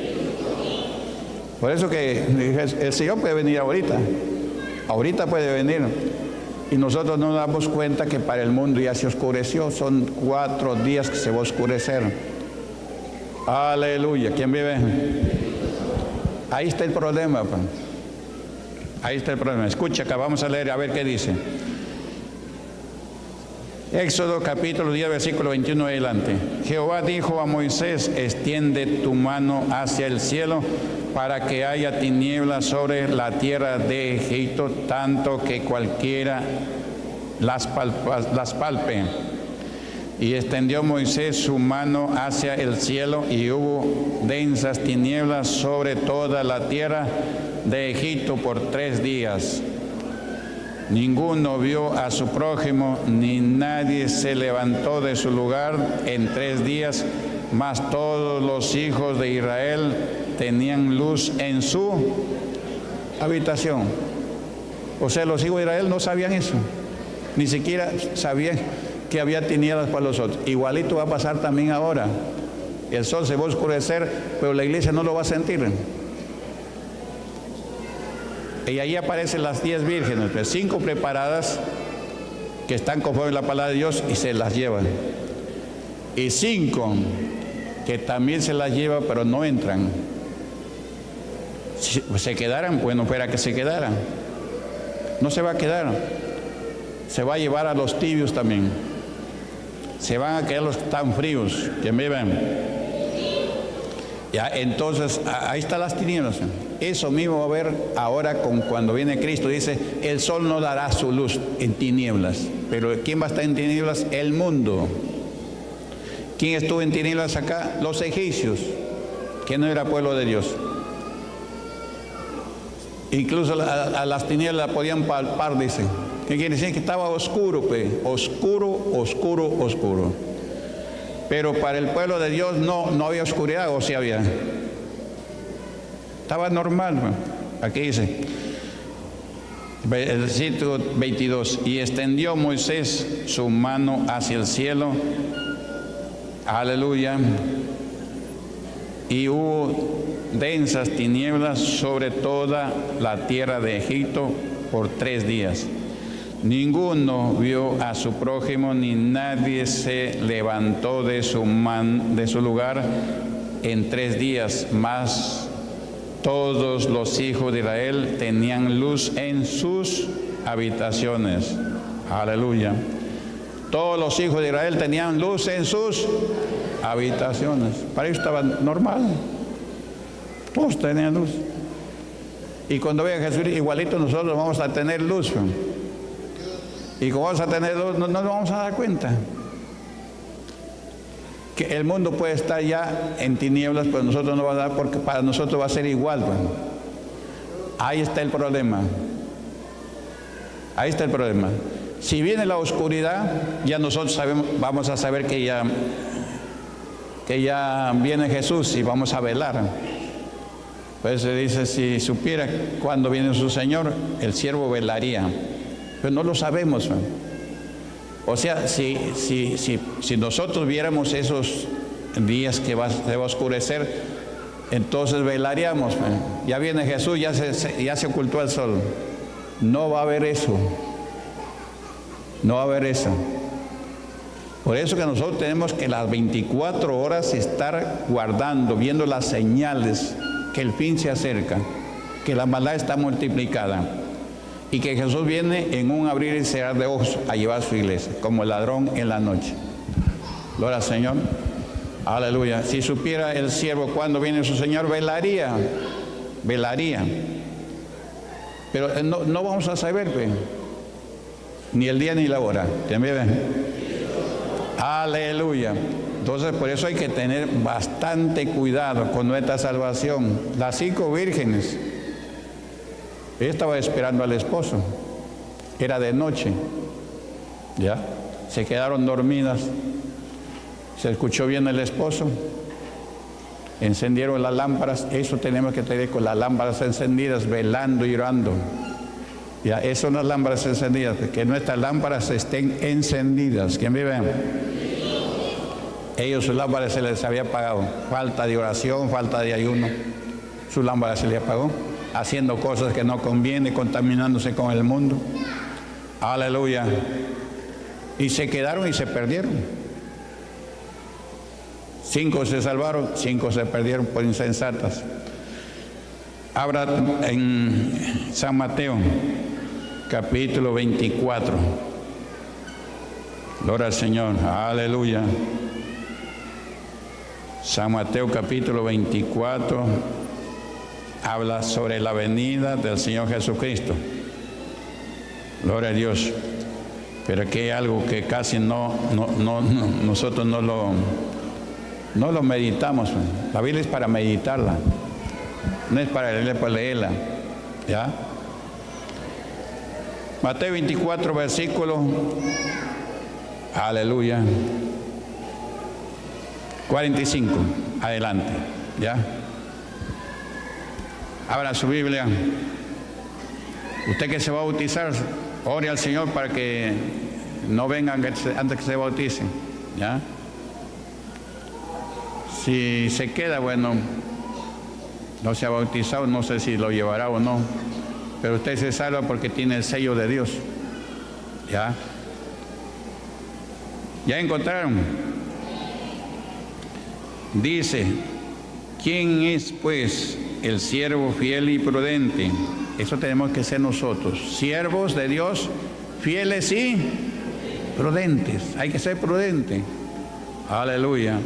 [SPEAKER 1] Por eso que el Señor puede venir ahorita. Ahorita puede venir. Y nosotros no nos damos cuenta que para el mundo ya se oscureció. Son cuatro días que se va a oscurecer. Aleluya. ¿Quién vive? Ahí está el problema, pues. Ahí está el problema. Escucha acá, vamos a leer a ver qué dice. Éxodo capítulo diez, versículo veintiuno adelante. Jehová dijo a Moisés: extiende tu mano hacia el cielo para que haya tinieblas sobre la tierra de Egipto, tanto que cualquiera las, palpa, las palpe. Y extendió Moisés su mano hacia el cielo, y hubo densas tinieblas sobre toda la tierra de Egipto por tres días. Ninguno vio a su prójimo, ni nadie se levantó de su lugar en tres días, mas todos los hijos de Israel tenían luz en su habitación. O sea, los hijos de Israel no sabían eso, ni siquiera sabían que había tinieblas para los otros. Igualito va a pasar también ahora. El sol se va a oscurecer, pero la iglesia no lo va a sentir. Y ahí aparecen las diez vírgenes, pues, cinco preparadas que están conforme a la palabra de Dios y se las llevan. Y cinco que también se las lleva pero no entran. Si se quedaran, bueno, fuera que se quedaran. No se va a quedar. Se va a llevar a los tibios también. Se van a quedar los tan fríos. Que me ven. Ya, entonces, ahí están las tinieblas. Eso mismo va a haber ahora con cuando viene Cristo. Dice, el sol no dará su luz en tinieblas. Pero ¿quién va a estar en tinieblas? El mundo. ¿Quién estuvo en tinieblas acá? Los egipcios, que no era pueblo de Dios. Incluso a, a las tinieblas podían palpar, dice. ¿Qué quiere decir? Que estaba oscuro, pues. Oscuro, oscuro, oscuro. Pero para el pueblo de Dios no, no había oscuridad, o sí había. Estaba normal, pues. Aquí dice, el versículo veintidós, y extendió Moisés su mano hacia el cielo. Aleluya. Y hubo densas tinieblas sobre toda la tierra de Egipto por tres días. Ninguno vio a su prójimo, ni nadie se levantó de su, man, de su lugar en tres días. Mas todos los hijos de Israel tenían luz en sus habitaciones. Aleluya. Todos los hijos de Israel tenían luz en sus habitaciones. Para ellos estaba normal. Todos tenían luz. Y cuando venga Jesús, igualito nosotros vamos a tener luz. Y como vamos a tener luz, no, no nos vamos a dar cuenta. Que el mundo puede estar ya en tinieblas, pero nosotros no vamos a dar, porque para nosotros va a ser igual. Bueno. Ahí está el problema. Ahí está el problema. Si viene la oscuridad, ya nosotros sabemos, vamos a saber que ya, que ya viene Jesús y vamos a velar. Pues se dice, si supiera cuándo viene su Señor, el siervo velaría. Pero no lo sabemos. ¿no? O sea, si, si, si, si nosotros viéramos esos días que va, se va a oscurecer, entonces velaríamos. ¿no? Ya viene Jesús, ya se, ya se ocultó el sol. No va a haber eso. No va a haber eso. Por eso que nosotros tenemos que las veinticuatro horas estar guardando, viendo las señales que el fin se acerca, que la maldad está multiplicada y que Jesús viene en un abrir y cerrar de ojos a llevar su iglesia, como el ladrón en la noche. Gloria al Señor. Aleluya. Si supiera el siervo cuándo viene su Señor, velaría. Velaría. Pero no, no vamos a saber, pues, ni el día ni la hora. ¿También ven? Aleluya. Entonces, por eso hay que tener bastante cuidado con nuestra salvación. Las cinco vírgenes, ella estaba esperando al esposo. Era de noche. ¿Ya? Se quedaron dormidas. Se escuchó bien el esposo. Encendieron las lámparas. Eso tenemos que tener con las lámparas encendidas, velando y orando. Ya, esas son las lámparas encendidas, que nuestras lámparas estén encendidas. ¿Quién vive? Ellos sus lámparas se les había apagado. Falta de oración, falta de ayuno. Sus lámparas se les apagó. Haciendo cosas que no conviene, contaminándose con el mundo. Aleluya. Y se quedaron y se perdieron. Cinco se salvaron, cinco se perdieron por insensatas. Abra en San Mateo, capítulo veinticuatro. Gloria al Señor. Aleluya. San Mateo, capítulo veinticuatro, habla sobre la venida del Señor Jesucristo. Gloria a Dios. Pero aquí hay algo que casi no, no, no, no nosotros no lo, no lo meditamos. La Biblia es para meditarla. No es para leerla, para leerla. ¿Ya? Mateo veinticuatro, versículo. Aleluya. cuarenta y cinco. Adelante. ¿Ya? Abra su Biblia. Usted que se va a bautizar, ore al Señor para que no vengan antes que se bauticen. ¿Ya? Si se queda, bueno, no se ha bautizado, no sé si lo llevará o no, pero usted se salva porque tiene el sello de Dios. ¿Ya? ¿Ya encontraron? Dice, ¿quién es pues el siervo fiel y prudente Eso tenemos que ser nosotros, siervos de Dios, fieles y prudentes. Hay que ser prudentes. Aleluya.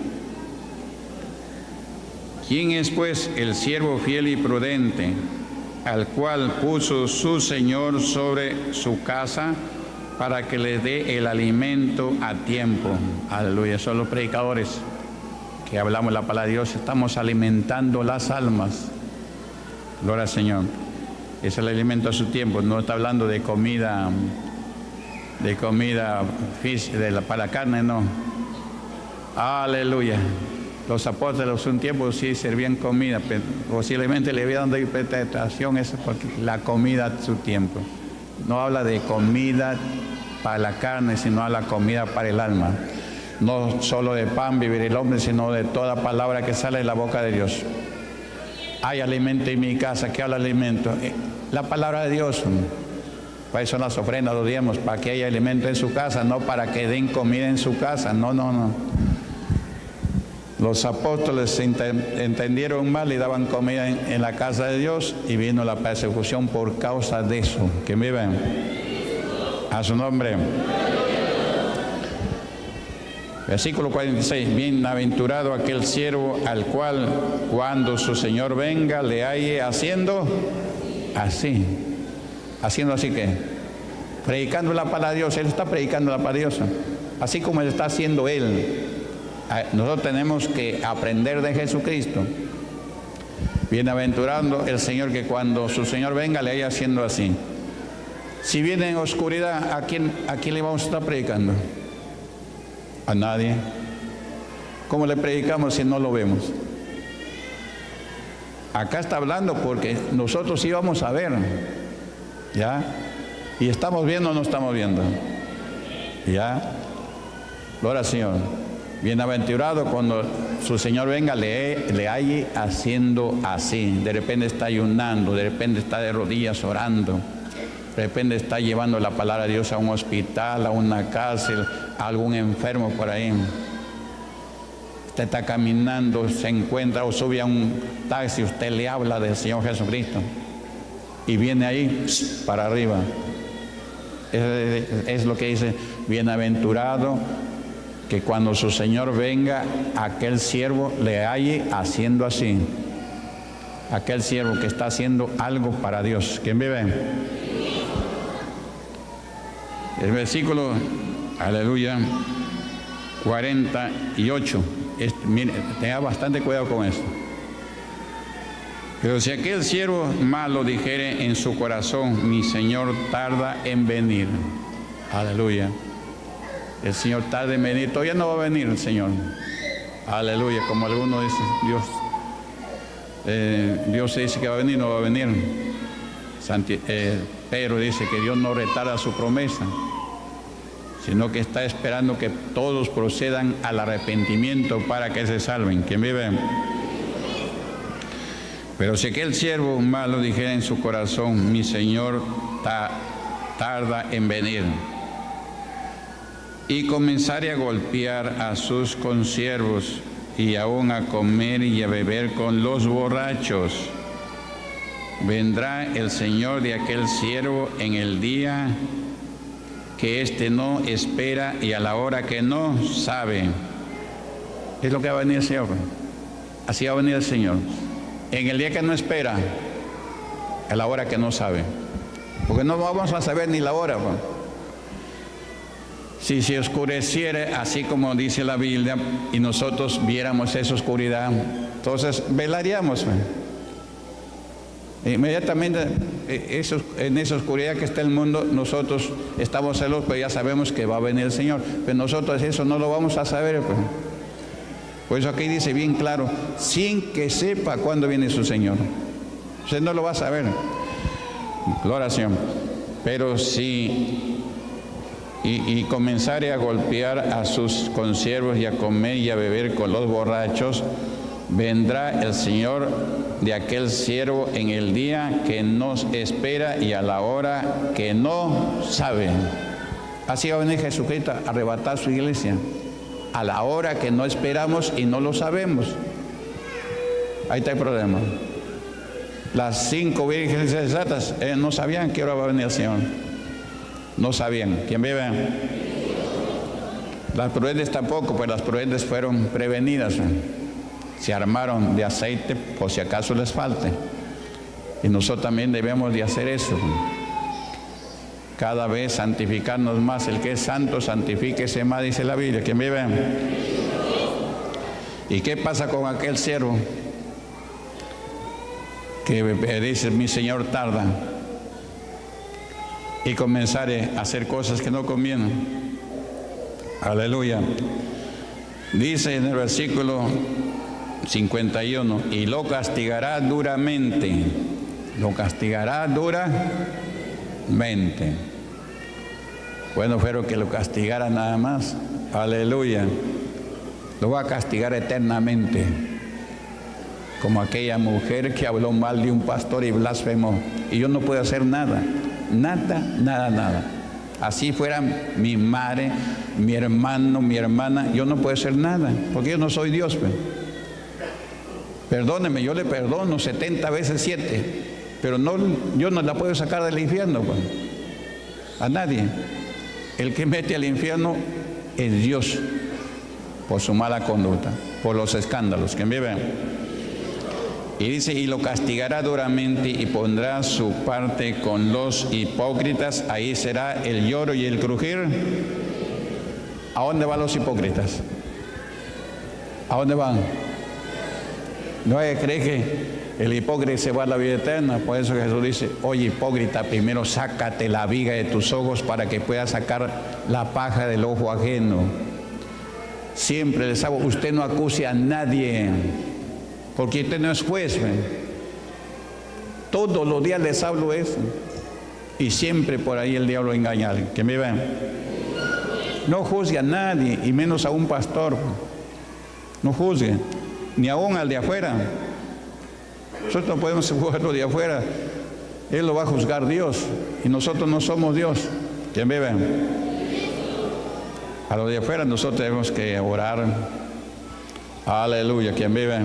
[SPEAKER 1] ¿Quién es pues el siervo fiel y prudente, al cual puso su Señor sobre su casa para que le dé el alimento a tiempo? Aleluya. Son los predicadores que hablamos la palabra de Dios, estamos alimentando las almas. Gloria al Señor. Es el alimento a su tiempo. No está hablando de comida, de comida de la, para la carne, no. Aleluya. Los apóstoles un tiempo sí servían comida, pero posiblemente le habían dado interpretación eso porque la comida a su tiempo. No habla de comida para la carne, sino a la comida para el alma. No solo de pan vivir el hombre, sino de toda palabra que sale de la boca de Dios. Hay alimento en mi casa. ¿Qué habla alimento? La palabra de Dios. Para eso las ofrendas los diezmos, para que haya alimento en su casa, no para que den comida en su casa. No, no, no. Los apóstoles entendieron mal y daban comida en, en la casa de Dios, y vino la persecución por causa de eso. ¿Que me ven? A su nombre. Versículo cuarenta y seis. Bienaventurado aquel siervo al cual cuando su Señor venga le halle haciendo así. Haciendo así que predicando la palabra de Dios. Él está predicando la palabra de Dios, así como él está haciendo él. Nosotros tenemos que aprender de Jesucristo. Bienaventurado el Señor que cuando su Señor venga le halle haciendo así. Si viene en oscuridad, ¿a quién, a quién le vamos a estar predicando? A nadie. ¿Cómo le predicamos si no lo vemos? Acá está hablando porque nosotros íbamos a ver, ¿ya? Y estamos viendo o no estamos viendo, ¿ya? Gloria al Señor. Bienaventurado cuando su Señor venga le, le halle haciendo así. De repente está ayunando, de repente está de rodillas orando, de repente está llevando la palabra de Dios a un hospital, a una cárcel, a algún enfermo por ahí. Usted está caminando, se encuentra o sube a un taxi, usted le habla del Señor Jesucristo y viene ahí para arriba. Es, es lo que dice, bienaventurado que cuando su Señor venga, aquel siervo le halle haciendo así. Aquel siervo que está haciendo algo para Dios. ¿Quién vive? El versículo, aleluya, cuarenta y ocho. Es, mire, tenga bastante cuidado con esto. Pero si aquel siervo malo dijere en su corazón, mi Señor tarda en venir. Aleluya. El Señor tarda en venir. Todavía no va a venir el Señor. Aleluya. Como algunos dicen, Dios, eh, Dios dice que va a venir, no va a venir. Santi, eh, Pedro dice que Dios no retarda su promesa, sino que está esperando que todos procedan al arrepentimiento para que se salven. ¿Quién vive? Pero si aquel siervo malo dijera en su corazón, mi Señor ta, tarda en venir, y comenzare a golpear a sus consiervos y aún a comer y a beber con los borrachos, vendrá el Señor de aquel siervo en el día que éste no espera y a la hora que no sabe. Es lo que va a venir el Señor. Así va a venir el Señor. En el día que no espera, a la hora que no sabe. Porque no vamos a saber ni la hora. Si se oscureciera, así como dice la Biblia, y nosotros viéramos esa oscuridad, entonces velaríamos. Inmediatamente eso, en esa oscuridad que está el mundo, nosotros estamos celosos, pero ya sabemos que va a venir el Señor. Pero nosotros eso no lo vamos a saber. Pues. Por eso aquí dice bien claro, sin que sepa cuándo viene su Señor. Usted no lo va a saber. Gloria al Señor. Pero si y, y comenzare a golpear a sus consiervos y a comer y a beber con los borrachos, vendrá el Señor de aquel siervo en el día que nos espera y a la hora que no sabe. Así va a venir Jesucristo a arrebatar su iglesia, a la hora que no esperamos y no lo sabemos. Ahí está el problema. Las cinco vírgenes sensatas eh, no sabían que ahora va a venir el Señor. No sabían. ¿Quién vive? Las prudentes tampoco, pues las prudentes fueron prevenidas. Se armaron de aceite por si acaso les falte. Y nosotros también debemos de hacer eso. Cada vez santificarnos más. El que es santo, santifíquese más, dice la Biblia. ¿Quién vive? ¿Y qué pasa con aquel siervo que dice, mi Señor tarda, y comenzaré a hacer cosas que no convienen? Aleluya. Dice en el versículo cincuenta y uno, y lo castigará duramente. Lo castigará duramente. Bueno, pero que lo castigara nada más. Aleluya. Lo va a castigar eternamente. Como aquella mujer que habló mal de un pastor y blasfemó. Y yo no puedo hacer nada. Nada, nada, nada. Así fuera mi madre, mi hermano, mi hermana, yo no puedo hacer nada. Porque yo no soy Dios. Pues. Perdóneme, yo le perdono setenta veces siete. Pero no, yo no la puedo sacar del infierno. Pues. A nadie. El que mete al infierno es Dios. Por su mala conducta, por los escándalos que vive. Y dice, y lo castigará duramente y pondrá su parte con los hipócritas. Ahí será el lloro y el crujir. ¿A dónde van los hipócritas? ¿A dónde van? No hay que creer que el hipócrita se va a la vida eterna. Por eso Jesús dice, oye hipócrita, primero sácate la viga de tus ojos para que puedas sacar la paja del ojo ajeno. Siempre les hago, usted no acuse a nadie, porque usted no es juez. ¿Ve? Todos los días les hablo eso. Y siempre por ahí el diablo engaña. ¿Que me ven? No juzgue a nadie, y menos a un pastor. No juzgue, ni aún al de afuera. Nosotros no podemos juzgarlo de afuera. Él lo va a juzgar Dios, y nosotros no somos Dios. ¿Que me ven? A los de afuera nosotros tenemos que orar. Aleluya, ¿quién vive?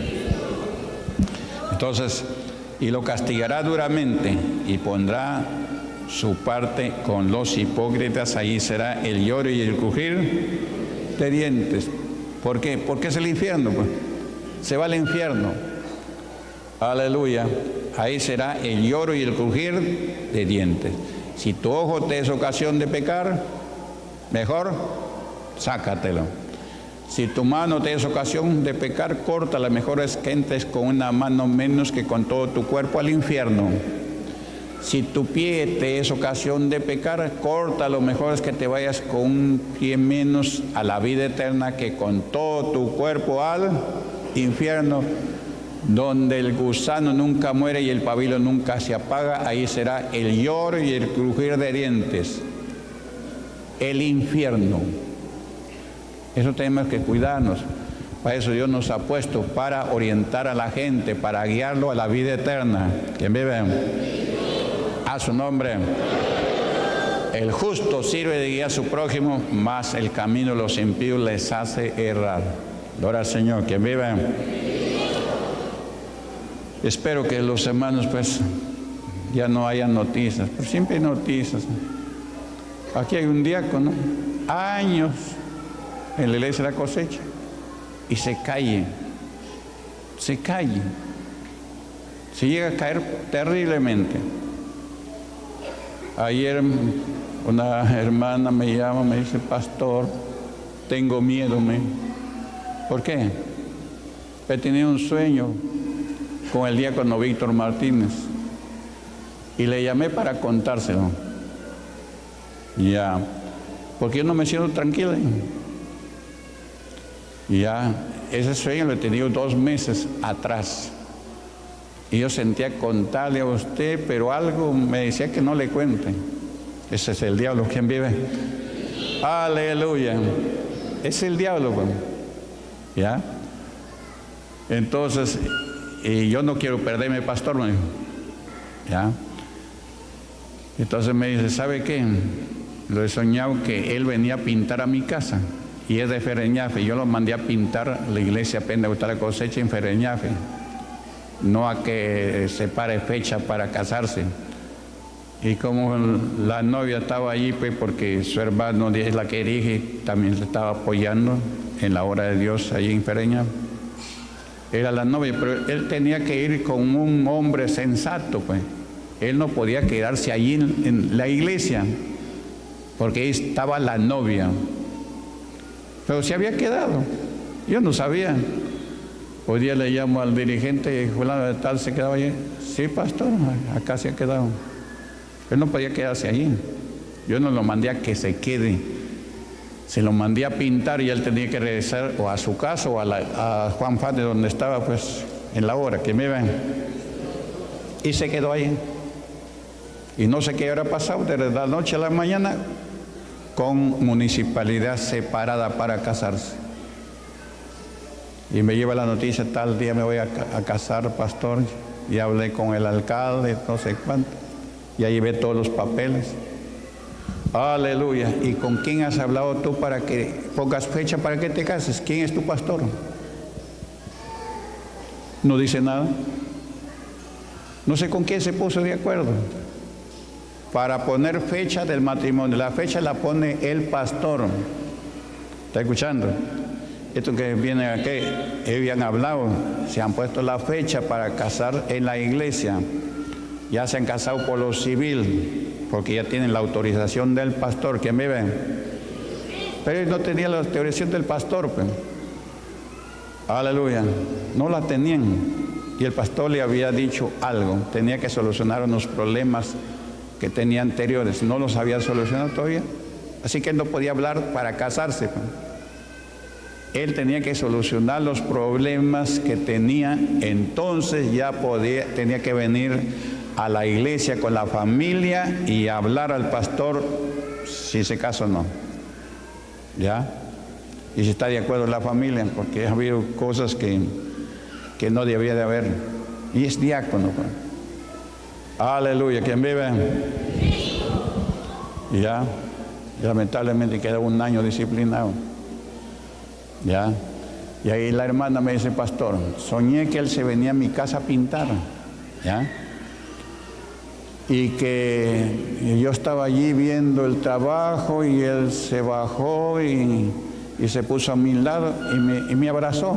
[SPEAKER 1] Entonces, y lo castigará duramente y pondrá su parte con los hipócritas. Ahí será el lloro y el crujir de dientes. ¿Por qué? Porque es el infierno. Pues. Se va al infierno. Aleluya. Ahí será el lloro y el crujir de dientes. Si tu ojo te es ocasión de pecar, mejor sácatelo. Si tu mano te es ocasión de pecar, córtala. Mejor es que entres con una mano menos que con todo tu cuerpo al infierno. Si tu pie te es ocasión de pecar, córtalo. Mejor es que te vayas con un pie menos a la vida eterna que con todo tu cuerpo al infierno, donde el gusano nunca muere y el pabilo nunca se apaga. Ahí será el lloro y el crujir de dientes. El infierno. Eso tenemos que cuidarnos. Para eso Dios nos ha puesto, para orientar a la gente, para guiarlo a la vida eterna. ¿Quién vive? A su nombre. El justo sirve de guía a su prójimo, mas el camino de los impíos les hace errar. Gloria al Señor. ¿Quién vive? Espero que los hermanos pues ya no haya noticias, pero siempre hay noticias. Aquí hay un diácono, años en la iglesia de la cosecha, y se cae, se cae, se llega a caer terriblemente. Ayer una hermana me llama, me dice, pastor, tengo miedo. Me. ¿Por qué? He tenido un sueño con el diácono Víctor Martínez y le llamé para contárselo. Ya, porque yo no me siento tranquila. Ya, ese sueño lo he tenido dos meses atrás. Y yo sentía contarle a usted, pero algo me decía que no le cuente. Ese es el diablo, ¿quién vive? Aleluya. Es el diablo, pues. ¿Ya? Entonces, y yo no quiero perderme, pastor, me dijo. ¿Ya? Entonces me dice, ¿sabe qué? Lo he soñado que él venía a pintar a mi casa. Y es de Fereñafe. Yo lo mandé a pintar la iglesia Pentecostal de Cosecha en Fereñafe. no a que separe fecha para casarse. Y como la novia estaba allí, pues porque su hermano es la que dirige, también se estaba apoyando en la obra de Dios allí en Fereña. Era la novia, pero él tenía que ir con un hombre sensato, pues. Él no podía quedarse allí en, en la iglesia, porque ahí estaba la novia. Pero se había quedado, yo no sabía. Hoy día le llamo al dirigente, fulano de tal, ¿se quedaba allí? Sí, pastor, acá se ha quedado. Él no podía quedarse allí. Yo no lo mandé a que se quede. Se lo mandé a pintar y él tenía que regresar o a su casa o a, la, a Juan Fate, donde estaba pues en la hora, que me ven. Y se quedó ahí. Y no sé qué hora pasado, desde la noche a la mañana, con municipalidad separada para casarse. Y me lleva la noticia, tal día me voy a, a casar, pastor. Y hablé con el alcalde, no sé cuánto. Y ahí ve todos los papeles. Aleluya. ¿Y con quién has hablado tú para que pongas fecha para que te cases? ¿Quién es tu pastor? No dice nada. No sé con quién se puso de acuerdo para poner fecha del matrimonio. La fecha la pone el pastor. ¿Está escuchando? Estos que vienen aquí, ellos habían hablado, se han puesto la fecha para casar en la iglesia. Ya se han casado por lo civil, porque ya tienen la autorización del pastor, que me ven. Pero ellos no tenían la autorización del pastor, pues. Aleluya. No la tenían. Y el pastor le había dicho algo. Tenía que solucionar unos problemas que tenía anteriores. No los había solucionado todavía. Así que él no podía hablar para casarse, pues. Él tenía que solucionar los problemas que tenía. Entonces ya podía, tenía que venir a la iglesia con la familia y hablar al pastor si se casa o no. ¿Ya? Y si está de acuerdo la familia, porque ha habido cosas que, que no debía de haber. Y es diácono, pues. Aleluya, ¿quién vive? Ya, y lamentablemente queda un año disciplinado. Ya, y ahí la hermana me dice, pastor, soñé que él se venía a mi casa a pintar. Ya. Y que yo estaba allí viendo el trabajo y él se bajó y, y se puso a mi lado y me, y me abrazó.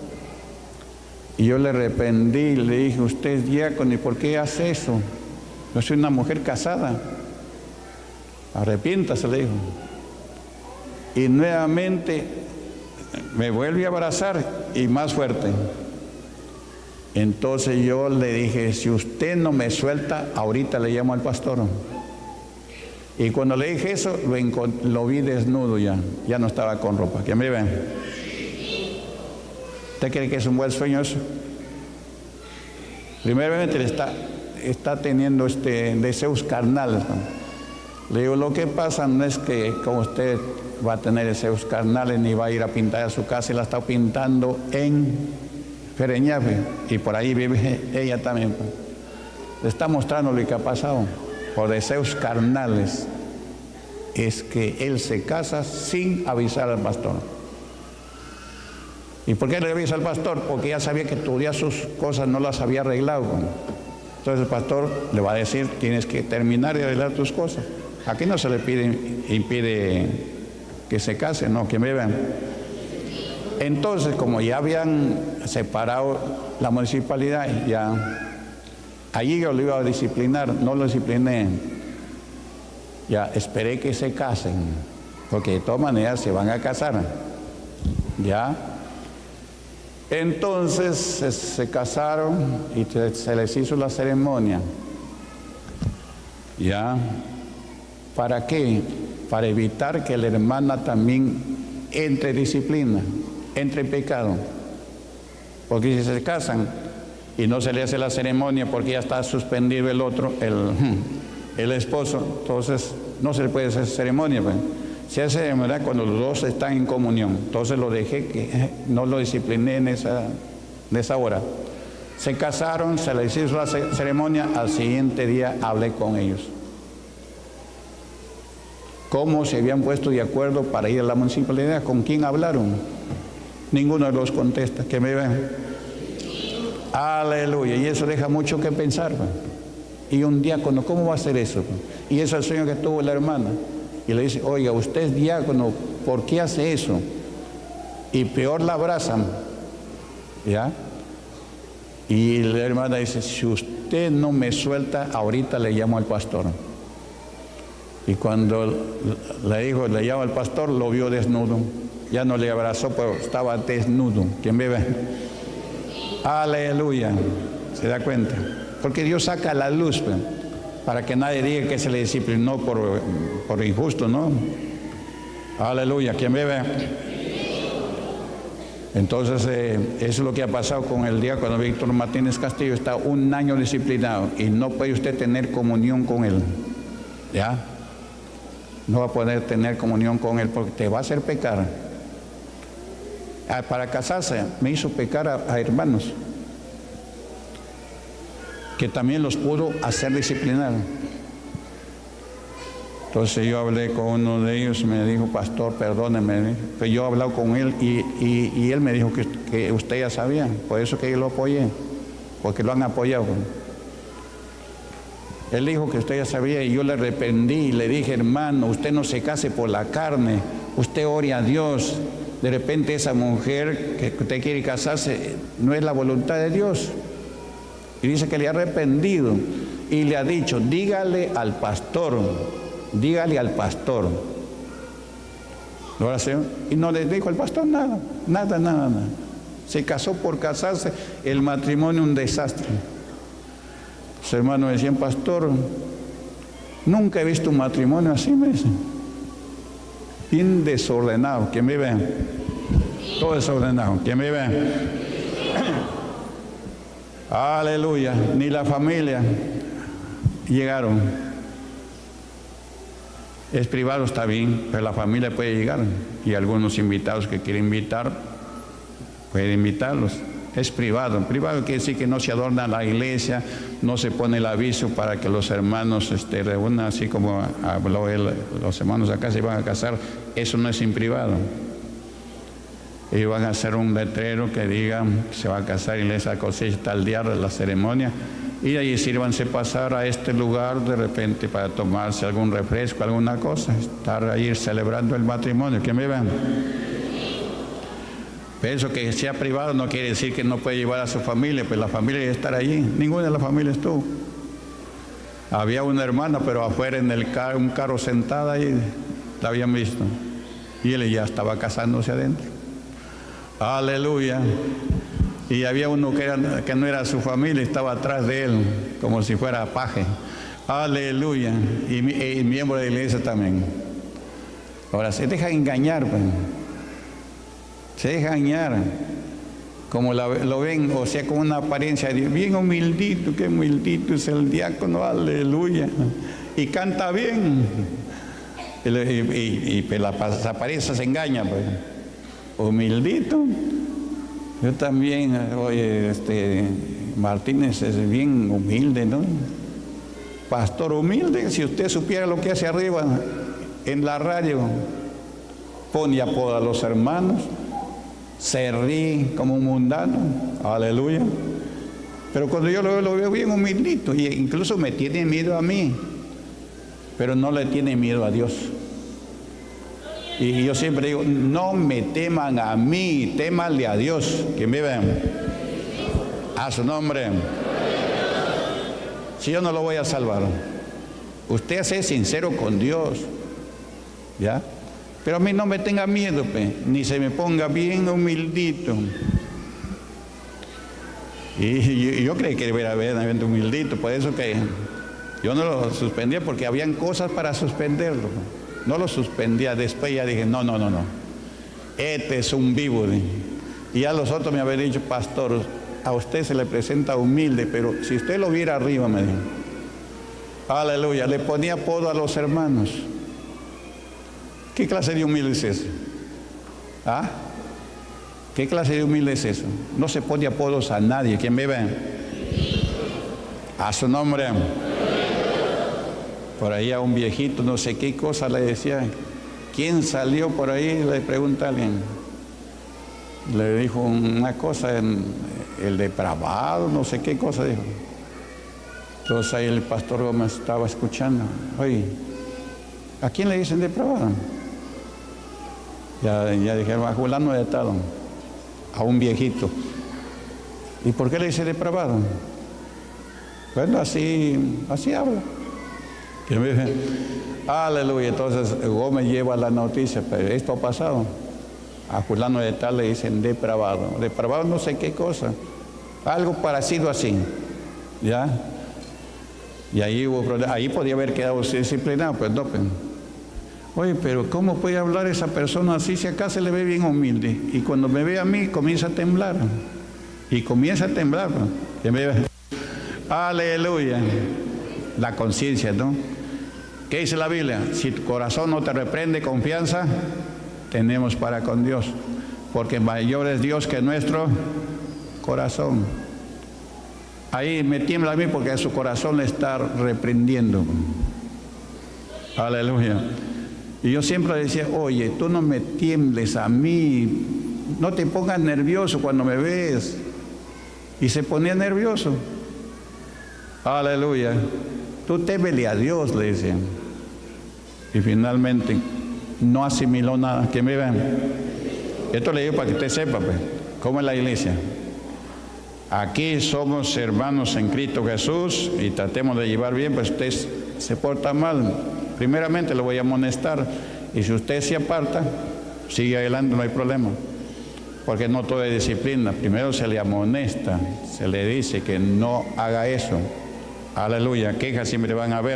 [SPEAKER 1] Y yo le arrepentí y le dije, usted es diácono, ¿y por qué hace eso? Yo soy una mujer casada. Arrepiéntase, le dijo. Y nuevamente me vuelve a abrazar y más fuerte. Entonces yo le dije, si usted no me suelta, ahorita le llamo al pastor. Y cuando le dije eso, lo, lo vi desnudo ya, ya no estaba con ropa. ¿Quién me ven? ¿Usted cree que es un buen sueño eso? Primeramente le está, está teniendo este deseos carnales, ¿no? Le digo, lo que pasa no es que como usted va a tener deseos carnales ni va a ir a pintar a su casa, y la está pintando en Fereñafe, y por ahí vive ella también. Le está mostrando lo que ha pasado por deseos carnales. Es que él se casa sin avisar al pastor. ¿Y por qué le avisa al pastor? Porque ya sabía que todavía sus cosas no las había arreglado. Entonces el pastor le va a decir, tienes que terminar de arreglar tus cosas. Aquí no se le pide, impide que se case, no, que me vean. Entonces, como ya habían separado la municipalidad, ya allí yo lo iba a disciplinar, no lo discipliné. Ya esperé que se casen, porque de todas maneras se van a casar. Ya. Entonces se, se casaron y se, se les hizo la ceremonia. Ya. ¿Para qué? Para evitar que la hermana también entre en disciplina, entre en pecado. Porque si se casan y no se le hace la ceremonia porque ya está suspendido el otro, el, el esposo, entonces no se le puede hacer ceremonia. Pues. Se hace ceremonia cuando los dos están en comunión. Entonces lo dejé, que no lo discipliné en esa, en esa hora. Se casaron, se les hizo la ceremonia, al siguiente día hablé con ellos. ¿Cómo se habían puesto de acuerdo para ir a la municipalidad? ¿Con quién hablaron? Ninguno de los contesta. ¿Qué me ven? Aleluya. Y eso deja mucho que pensar. Pues. Y un diácono, ¿cómo va a hacer eso? Pues? Y ese es el sueño que tuvo la hermana. Y le dice, oiga, usted es diácono, ¿por qué hace eso? Y peor la abrazan. ¿Ya? Y la hermana dice, si usted no me suelta, ahorita le llamo al pastor. Y cuando le dijo, le llamo al pastor, lo vio desnudo. Ya no le abrazó, pero estaba desnudo. ¿Quién me ve? Aleluya. ¿Se da cuenta? Porque Dios saca la luz, pues, para que nadie diga que se le disciplinó por, por injusto, ¿no? Aleluya. ¿Quién me ve? Entonces, eh, eso es lo que ha pasado con el diácono Víctor Martínez Castillo. Está un año disciplinado y no puede usted tener comunión con él. ¿Ya? No va a poder tener comunión con él porque te va a hacer pecar. Ah, para casarse me hizo pecar a, a hermanos que también los pudo hacer disciplinar. Entonces yo hablé con uno de ellos, me dijo, pastor, perdóneme. Pues yo he hablado con él y, y, y él me dijo que, que usted ya sabía, por eso que yo lo apoyé, porque lo han apoyado. Él dijo que usted ya sabía y yo le arrepentí y le dije, hermano, usted no se case por la carne, usted ore a Dios. De repente esa mujer que usted quiere casarse no es la voluntad de Dios. Y dice que le ha arrepentido y le ha dicho, dígale al pastor, dígale al pastor. ¿Lo hace? Y no le dijo al pastor nada, nada, nada, nada. Se casó por casarse, el matrimonio un desastre. Los hermanos decían, pastor, nunca he visto un matrimonio así, me dicen. Bien desordenado, ¿quién me ve? Todo desordenado, ¿quién me ve? Aleluya, ni la familia llegaron. Es privado, está bien, pero la familia puede llegar. Y algunos invitados que quieren invitar, pueden invitarlos. Es privado. Privado quiere decir que no se adorna la iglesia, no se pone el aviso para que los hermanos este, reúnan, así como habló él, los hermanos acá se van a casar. Eso no es en privado. Ellos van a hacer un letrero que diga que se va a casar y esa cosecha tal día de la ceremonia. Y ahí sírvanse pasar a este lugar de repente para tomarse algún refresco, alguna cosa, estar ahí celebrando el matrimonio. ¿Que me ven? Pero eso que sea privado no quiere decir que no puede llevar a su familia, pues la familia debe estar allí. Ninguna de las familias estuvo. Había una hermana, pero afuera en el carro, un carro sentada ahí, la habían visto. Y él ya estaba casándose adentro. Aleluya. Y había uno que, era, que no era su familia, estaba atrás de él, como si fuera paje. Aleluya. Y, y miembro de la iglesia también. Ahora, se deja engañar, pues. Se deja engañar. Como la, lo ven, o sea, con una apariencia de bien humildito, qué humildito es el diácono, aleluya. Y canta bien. Y, y, y, y las apariencias se engañan, pues. Humildito. Yo también, oye, este, Martínez es bien humilde, ¿no? Pastor humilde, si usted supiera lo que hace arriba en la radio, pone apodo a los hermanos, se ríe como un mundano, aleluya. Pero cuando yo lo veo, lo veo bien humildito, y incluso me tiene miedo a mí, pero no le tiene miedo a Dios. Y yo siempre digo, no me teman a mí, témanle a Dios, que me vean. A su nombre. Si yo no lo voy a salvar. Usted sea sincero con Dios. ¿Ya? Pero a mí no me tenga miedo, pe, ni se me ponga bien humildito. Y yo, yo creí que era verdaderamente humildito, por eso que yo no lo suspendía, porque habían cosas para suspenderlo. No lo suspendía, después ya dije, no, no, no, no. Este es un vivo. Y ya los otros me habían dicho, pastor, a usted se le presenta humilde, pero si usted lo viera arriba, me dijo. Aleluya, le ponía apodo a los hermanos. ¿Qué clase de humilde es eso? ¿Ah? ¿Qué clase de humilde es eso? No se pone apodos a nadie. ¿Quién me ve? A su nombre. Por ahí a un viejito, no sé qué cosa le decía. ¿Quién salió por ahí? Le pregunta a alguien. Le dijo una cosa, en el depravado, no sé qué cosa dijo. Entonces ahí el pastor Gómez estaba escuchando. Oye, ¿a quién le dicen depravado? Ya, ya dijeron, a fulano de tal, a un viejito. ¿Y por qué le dice depravado? Bueno, así, así habla. Que me dice, aleluya. Entonces Gómez lleva la noticia, pero esto ha pasado. A fulano de tal le dicen depravado. Depravado no sé qué cosa. Algo parecido así. ¿Ya? Y ahí hubo problema. Ahí podía haber quedado disciplinado, pues no. Pues. Oye, pero ¿cómo puede hablar esa persona así si acá se le ve bien humilde? Y cuando me ve a mí comienza a temblar. Y comienza a temblar. Y me ve, aleluya. La conciencia, ¿no? ¿Qué dice la Biblia? Si tu corazón no te reprende, confianza tenemos para con Dios, porque mayor es Dios que nuestro corazón. Ahí me tiembla a mí porque su corazón le está reprendiendo. Aleluya. Y yo siempre decía, oye, tú no me tiembles a mí, no te pongas nervioso cuando me ves. Y se ponía nervioso. Aleluya. Tú témele a Dios, le decían. Y finalmente no asimiló nada. Que me vean. Esto le digo para que usted sepa, pues, cómo es la iglesia. Aquí somos hermanos en Cristo Jesús y tratemos de llevar bien, pues usted se porta mal. Primeramente lo voy a amonestar. Y si usted se aparta, sigue adelante, no hay problema. Porque no todo es disciplina. Primero se le amonesta, se le dice que no haga eso. Aleluya, quejas siempre van a haber.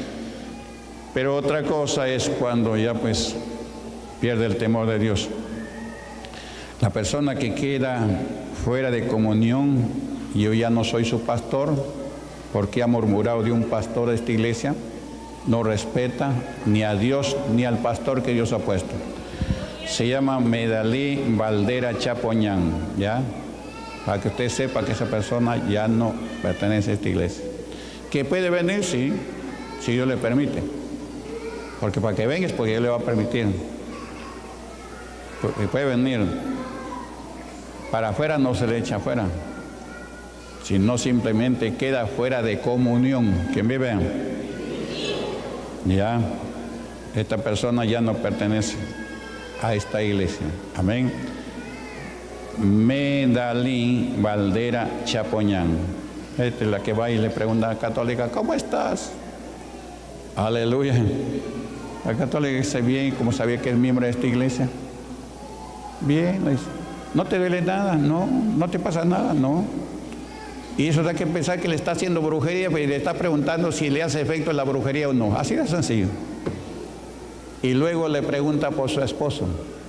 [SPEAKER 1] Pero otra cosa es cuando ya pues pierde el temor de Dios. La persona que queda fuera de comunión, y yo ya no soy su pastor, porque ha murmurado de un pastor de esta iglesia, no respeta ni a Dios ni al pastor que Dios ha puesto. Se llama Medalí Valdera Chapoñán, ¿ya? Para que usted sepa que esa persona ya no pertenece a esta iglesia. ¿Que puede venir? Sí, si Dios le permite. Porque para que venga es porque Dios le va a permitir. Porque puede venir. Para afuera no se le echa afuera, sino simplemente queda fuera de comunión. ¿Quién vive? Ya, esta persona ya no pertenece a esta iglesia. Amén. Medalí Valdera Chapoñán. Esta es la que va y le pregunta a la católica, ¿cómo estás? Aleluya. La católica dice, bien, como sabía que es miembro de esta iglesia. Bien, le dice, ¿no te duele nada? No, no te pasa nada, no. Y eso da que pensar que le está haciendo brujería, pero le está preguntando si le hace efecto la brujería o no. Así de sencillo. Y luego le pregunta por su esposo.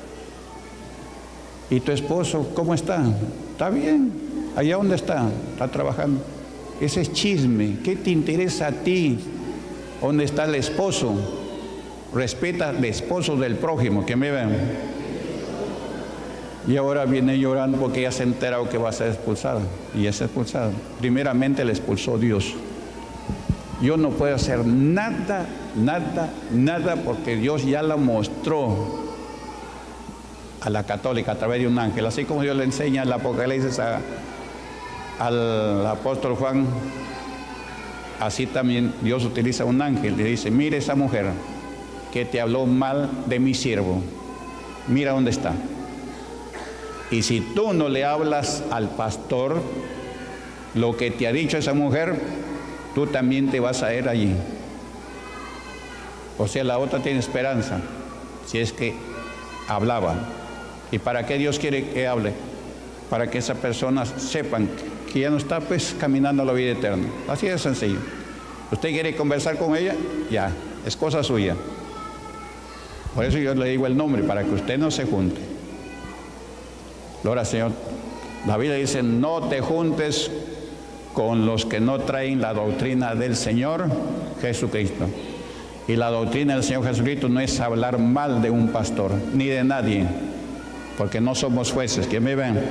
[SPEAKER 1] ¿Y tu esposo cómo está? ¿Está bien? ¿Allá dónde está? Está trabajando. Ese es chisme. ¿Qué te interesa a ti? ¿Dónde está el esposo? Respeta al esposo del prójimo, que me ven. Y ahora viene llorando porque ya se ha enterado que va a ser expulsada. Y es expulsada. Primeramente le expulsó Dios. Yo no puedo hacer nada, nada, nada, porque Dios ya la mostró a la católica a través de un ángel. Así como Dios le enseña el Apocalipsis a, al apóstol Juan, así también Dios utiliza un ángel. Le dice, mire esa mujer que te habló mal de mi siervo. Mira dónde está. Y si tú no le hablas al pastor lo que te ha dicho esa mujer, tú también te vas a ir allí. O sea, la otra tiene esperanza, si es que hablaba. ¿Y para qué Dios quiere que hable? Para que esas personas sepan que ya no está pues caminando a la vida eterna. Así de sencillo. ¿Usted quiere conversar con ella? Ya, es cosa suya. Por eso yo le digo el nombre, para que usted no se junte. Gloria al Señor. La Biblia dice, no te juntes con los que no traen la doctrina del Señor Jesucristo. Y la doctrina del Señor Jesucristo no es hablar mal de un pastor, ni de nadie, porque no somos jueces. ¿Quién me ven?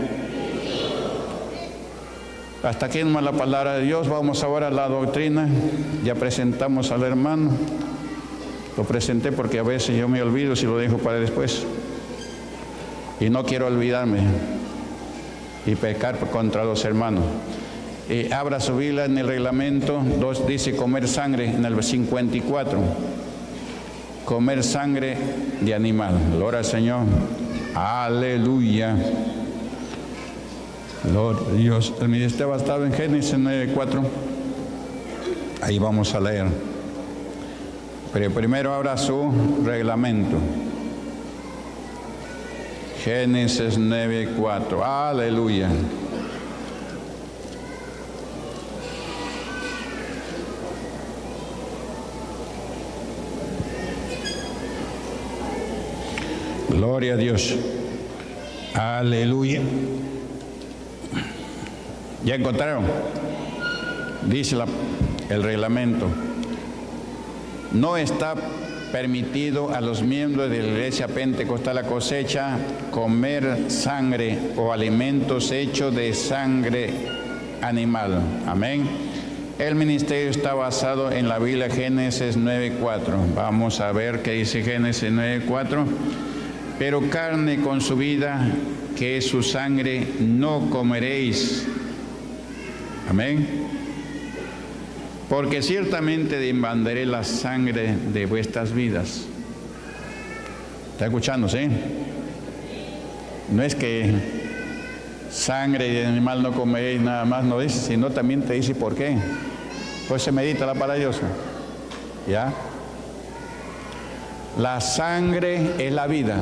[SPEAKER 1] Hasta aquí nomás la palabra de Dios. Vamos ahora a la doctrina. Ya presentamos al hermano. Lo presenté porque a veces yo me olvido si lo dejo para después. y no quiero olvidarme y pecar contra los hermanos. Eh, abra su Biblia en el reglamento, dos, dice comer sangre, en el cincuenta y cuatro. Comer sangre de animal. Gloria al Señor. Aleluya. Gloria a Dios. El ministerio va a estar en Génesis nueve cuatro. Ahí vamos a leer. Pero primero abra su reglamento. Génesis nueve cuatro. Aleluya. Gloria a Dios. Aleluya. ¿Ya encontraron? Dice la, el reglamento. No está permitido a los miembros de la Iglesia Pentecostal La Cosecha comer sangre o alimentos hechos de sangre animal. Amén. El ministerio está basado en la Biblia Génesis nueve cuatro. Vamos a ver qué dice Génesis nueve cuatro. Pero carne con su vida, que es su sangre, no comeréis. Amén. Porque ciertamente demandaré la sangre de vuestras vidas. ¿Está escuchando, sí? No es que sangre de animal no comeréis nada más, no dice, sino también te dice por qué. Pues se medita la palabra de Dios. ¿Ya? La sangre es la vida.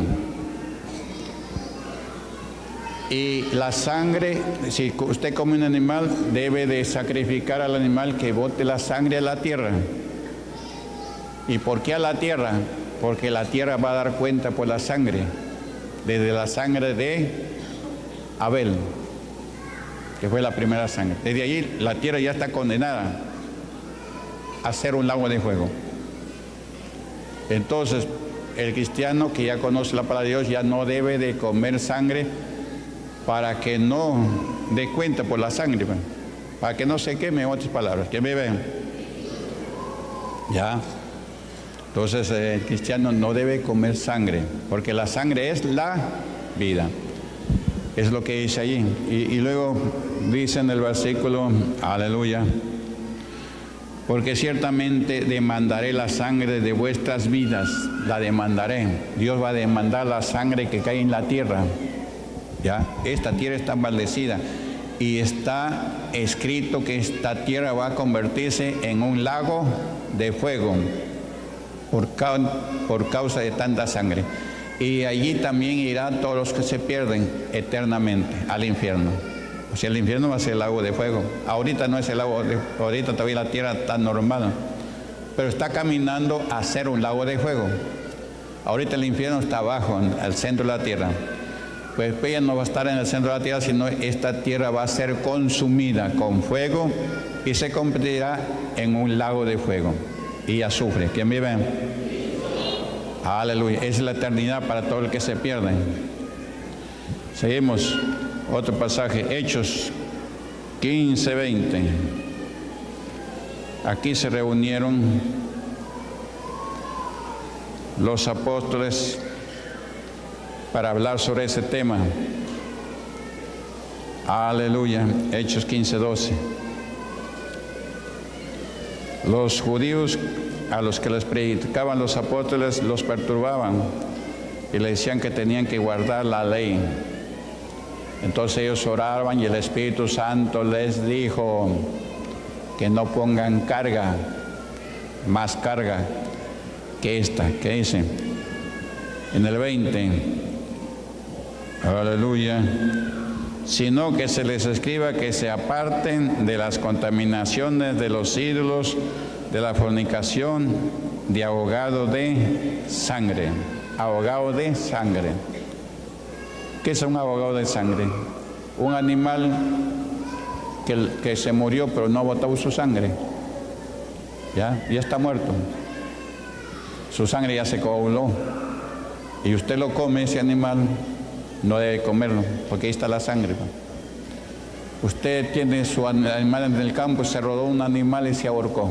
[SPEAKER 1] Y la sangre, si usted come un animal, debe de sacrificar al animal que bote la sangre a la tierra. ¿Y por qué a la tierra? Porque la tierra va a dar cuenta por la sangre. Desde la sangre de Abel, que fue la primera sangre. Desde allí la tierra ya está condenada a ser un lago de fuego. Entonces, el cristiano que ya conoce la palabra de Dios ya no debe de comer sangre para que no dé cuenta por la sangre, para que no se queme, en otras palabras. ¿Que me ven? Ya. Entonces, el cristiano no debe comer sangre, porque la sangre es la vida. Es lo que dice allí. Y, y luego dice en el versículo, aleluya, porque ciertamente demandaré la sangre de vuestras vidas, la demandaré. Dios va a demandar la sangre que cae en la tierra. ¿Ya? Esta tierra está maldecida y está escrito que esta tierra va a convertirse en un lago de fuego por, ca por causa de tanta sangre. Y allí también irán todos los que se pierden eternamente al infierno. O sea, el infierno va a ser el lago de fuego. Ahorita no es el lago de fuego, ahorita todavía la tierra está normal, pero está caminando a ser un lago de fuego. Ahorita el infierno está abajo, en el centro de la tierra. Pues ella no va a estar en el centro de la tierra, sino esta tierra va a ser consumida con fuego y se convertirá en un lago de fuego y azufre. ¿Quién vive? Aleluya. Esa es la eternidad para todo el que se pierde. Seguimos. Otro pasaje, Hechos quince, veinte. Aquí se reunieron los apóstoles para hablar sobre ese tema. Aleluya. Hechos quince, doce. Los judíos a los que les predicaban los apóstoles los perturbaban y le decían que tenían que guardar la ley. Entonces ellos oraban y el Espíritu Santo les dijo que no pongan carga, más carga que esta. ¿Qué dice? En el veinte. Aleluya. Sino que se les escriba que se aparten de las contaminaciones de los ídolos, de la fornicación, de ahogado de sangre. Ahogado de sangre. ¿Qué es un ahogado de sangre? Un animal que, que se murió pero no botó su sangre. ¿Ya? Ya está muerto. Su sangre ya se coaguló. Y usted lo come, ese animal, no debe comerlo, porque ahí está la sangre. Usted tiene su animal en el campo, se rodó un animal y se ahorcó.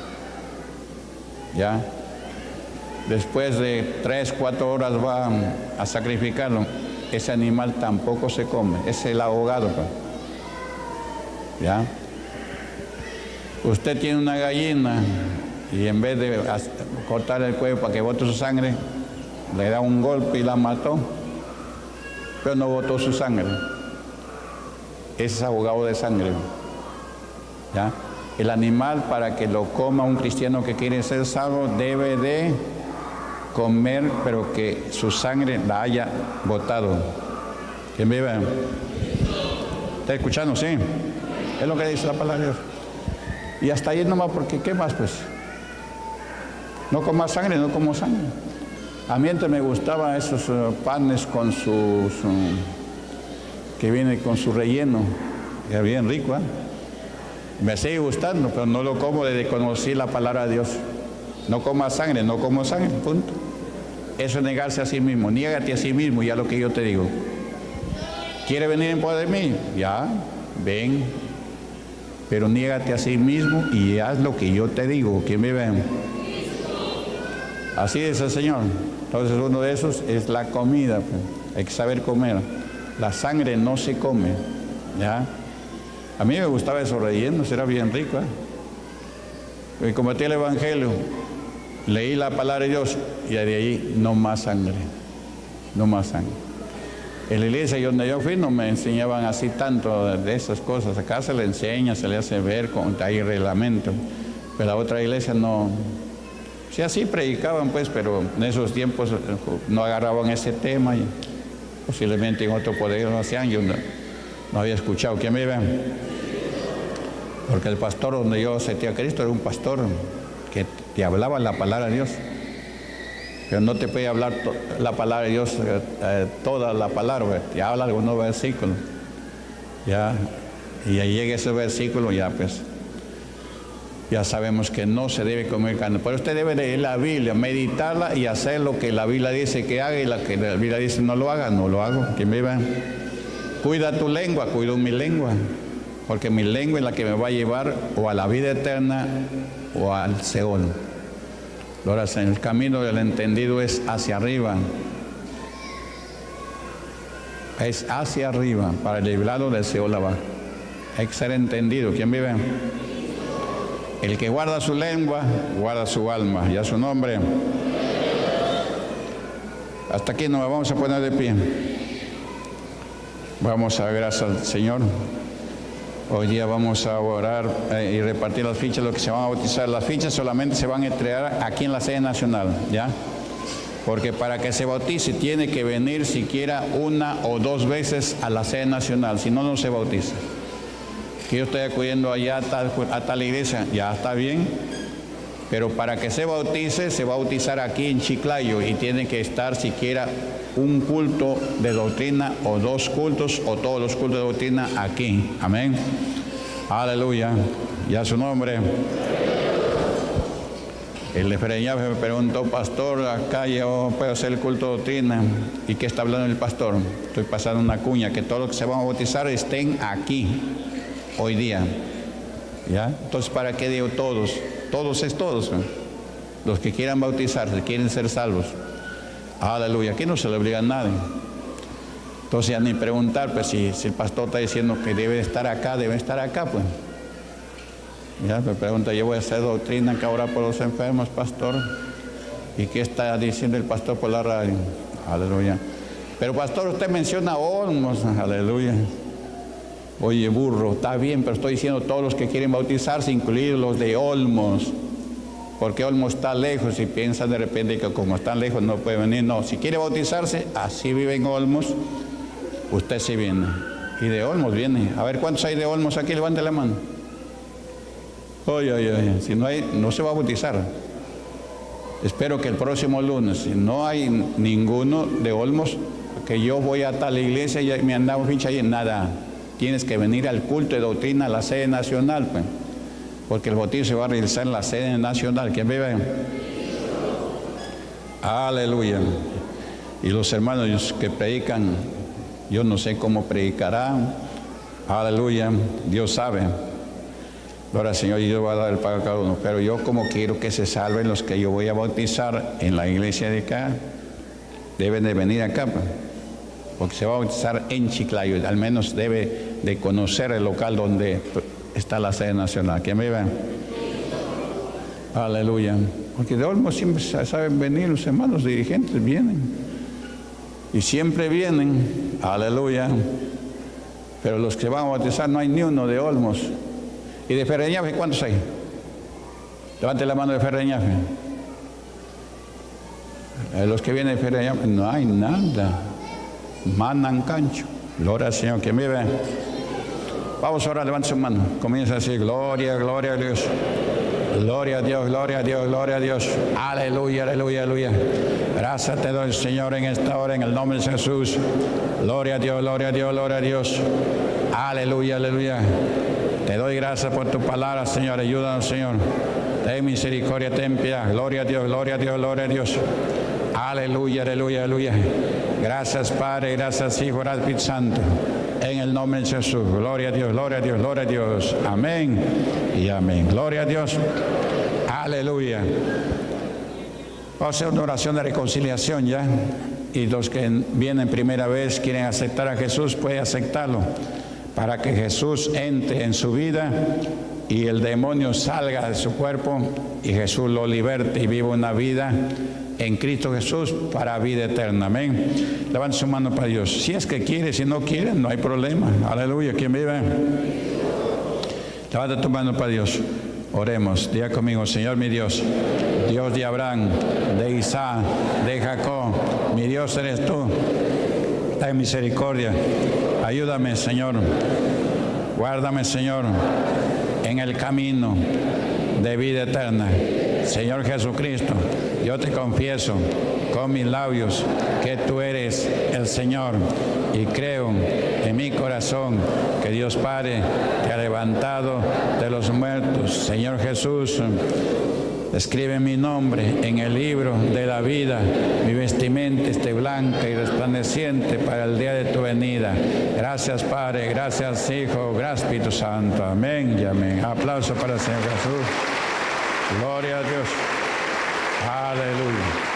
[SPEAKER 1] ¿Ya? Después de tres, cuatro horas va a sacrificarlo. ese animal tampoco se come, es el ahogado, pues. ¿Ya? Usted tiene una gallina y en vez de cortar el cuello para que bote su sangre, le da un golpe y la mató, pero no botó su sangre. Ese es ahogado de sangre. ¿Ya? El animal, para que lo coma un cristiano que quiere ser salvo, debe de comer, pero que su sangre la haya botado. ¿Quién vive? ¿Está escuchando? Sí. Es lo que dice la palabra de Dios. Y hasta ahí nomás, porque ¿qué más pues? No coma sangre, no como sangre. A mí antes me gustaban esos uh, panes con sus, uh, que viene con su relleno, era bien rico, ¿eh? Me sigue gustando, pero no lo como desde que conocí la palabra de Dios. No coma sangre, no como sangre, punto. Eso es negarse a sí mismo. Niégate a sí mismo, ya lo que yo te digo. ¿Quiere venir en pos de mí? Ya, ven. Pero niégate a sí mismo y haz lo que yo te digo. ¿Quién me ve? Así es el Señor. Entonces uno de esos es la comida, pues. Hay que saber comer. La sangre no se come, ¿ya? A mí me gustaba esos rellenos, era bien rico, ¿eh? Y compartí el Evangelio, leí la palabra de Dios y de ahí no más sangre, no más sangre. En la iglesia donde yo fui no me enseñaban así tanto de esas cosas. Acá se le enseña, se le hace ver, hay reglamento, pero la otra iglesia no. Sí, así predicaban pues, pero en esos tiempos no agarraban ese tema y posiblemente en otro poder lo hacían. Yo no, no había escuchado. ¿Quién me ve? Porque el pastor donde yo acepté a Cristo era un pastor que te hablaba la palabra de Dios, pero no te puede hablar la palabra de Dios, eh, toda la palabra, te habla algunos versículos, ya, y ahí llega ese versículo, ya pues, ya sabemos que no se debe comer carne. Pero usted debe leer la Biblia, meditarla y hacer lo que la Biblia dice que haga y lo que la Biblia dice no lo haga, no lo hago. ¿Quién me va? Cuida tu lengua, cuido mi lengua, porque mi lengua es la que me va a llevar o a la vida eterna o al Seol. Ahora, en el camino del entendido es hacia arriba, es hacia arriba, para el librado del Seol abajo. Hay que ser entendido. ¿Quién vive? El que guarda su lengua, guarda su alma. ¿Ya su nombre? Hasta aquí nos vamos a poner de pie. Vamos a dar gracias al Señor. Hoy día vamos a orar eh, y repartir las fichas, lo que se van a bautizar. Las fichas solamente se van a entregar aquí en la sede nacional, ¿ya? Porque para que se bautice tiene que venir siquiera una o dos veces a la sede nacional, si no, no se bautiza. Que yo estoy acudiendo allá a tal, a tal iglesia, ya está bien, pero para que se bautice, se va a bautizar aquí en Chiclayo y tiene que estar siquiera un culto de doctrina o dos cultos o todos los cultos de doctrina aquí. Amén. Aleluya. Ya su nombre. El efraín me preguntó, pastor, acá yo puedo hacer el culto de doctrina. ¿Y qué está hablando el pastor? Estoy pasando una cuña, que todos los que se van a bautizar estén aquí hoy día. ¿Ya? Entonces, ¿para qué digo todos? Todos es todos, ¿eh? Los que quieran bautizarse, quieren ser salvos. Aleluya, aquí no se le obliga a nadie. Entonces ya ni preguntar, pues si, si el pastor está diciendo que debe estar acá, debe estar acá, pues. Ya me pregunta, yo voy a hacer doctrina que ahora por los enfermos, pastor. ¿Y qué está diciendo el pastor por la radio? Aleluya. Pero pastor, usted menciona Olmos, aleluya. Oye, burro, está bien, pero estoy diciendo todos los que quieren bautizarse, incluidos los de Olmos. Porque Olmos está lejos y piensan de repente que como están lejos no puede venir. No, si quiere bautizarse, así vive en Olmos, usted sí viene. Y de Olmos viene. A ver, ¿cuántos hay de Olmos aquí? Levante la mano. Oye, oye, oye, si no hay, no se va a bautizar. Espero que el próximo lunes, si no hay ninguno de Olmos, que yo voy a tal iglesia y me han dado ficha ahí, nada. Tienes que venir al culto de doctrina a la sede nacional, pues. Porque el bautizo se va a realizar en la sede nacional. ¿Quién vive? Aleluya. Y los hermanos que predican, yo no sé cómo predicarán. Aleluya. Dios sabe. Ahora, Señor, yo voy a dar el pago a cada uno. Pero yo, como quiero que se salven los que yo voy a bautizar en la iglesia de acá, deben de venir acá, pues. porque se va a bautizar en Chiclayo. Al menos debe de conocer el local donde está la sede nacional. ¿Quién me ve? Aleluya. Porque de Olmos siempre saben venir los hermanos dirigentes, vienen. Y siempre vienen. Aleluya. Pero los que van a bautizar no hay ni uno de Olmos. ¿Y de Ferreñafe cuántos hay? Levante la mano de Ferreñafe. Los que vienen de Ferreñafe, no hay nada. Mandan cancho. Gloria al Señor, que me ve. Vamos a orar, levante su mano. Comienza así, gloria, gloria a Dios. Gloria a Dios, gloria a Dios, gloria a Dios. Aleluya, aleluya, aleluya. Gracias te doy, Señor, en esta hora, en el nombre de Jesús. Gloria a Dios, gloria a Dios, gloria a Dios. Aleluya, aleluya. Te doy gracias por tu palabra, Señor. Ayúdanos, Señor. Ten misericordia, ten piedad. Gloria a Dios, gloria a Dios, gloria a Dios. Aleluya, aleluya, aleluya. Gracias, Padre, gracias, Hijo, gracias, Espíritu Santo. En el nombre de Jesús. Gloria a Dios, gloria a Dios, gloria a Dios. Amén y amén. Gloria a Dios. Aleluya. Vamos a hacer una oración de reconciliación ya. Y los que vienen primera vez, quieren aceptar a Jesús, pueden aceptarlo. Para que Jesús entre en su vida y el demonio salga de su cuerpo y Jesús lo liberte y viva una vida en Cristo Jesús para vida eterna. Amén. Levante su mano para Dios. Si es que quiere, si no quiere, no hay problema. Aleluya. ¿Quién vive? Levanta tu mano para Dios. Oremos. Diga conmigo, Señor mi Dios, Dios de Abraham, de Isaac, de Jacob, mi Dios eres tú. Ten misericordia. Ayúdame, Señor. Guárdame, Señor, en el camino de vida eterna. Señor Jesucristo, yo te confieso con mis labios que tú eres el Señor y creo en mi corazón que Dios Padre te ha levantado de los muertos. Señor Jesús, escribe mi nombre en el libro de la vida, mi vestimenta esté blanca y resplandeciente para el día de tu venida. Gracias, Padre, gracias, Hijo, gracias, Espíritu Santo. Amén y amén. Aplauso para el Señor Jesús. Gloria a Dios. Aleluya.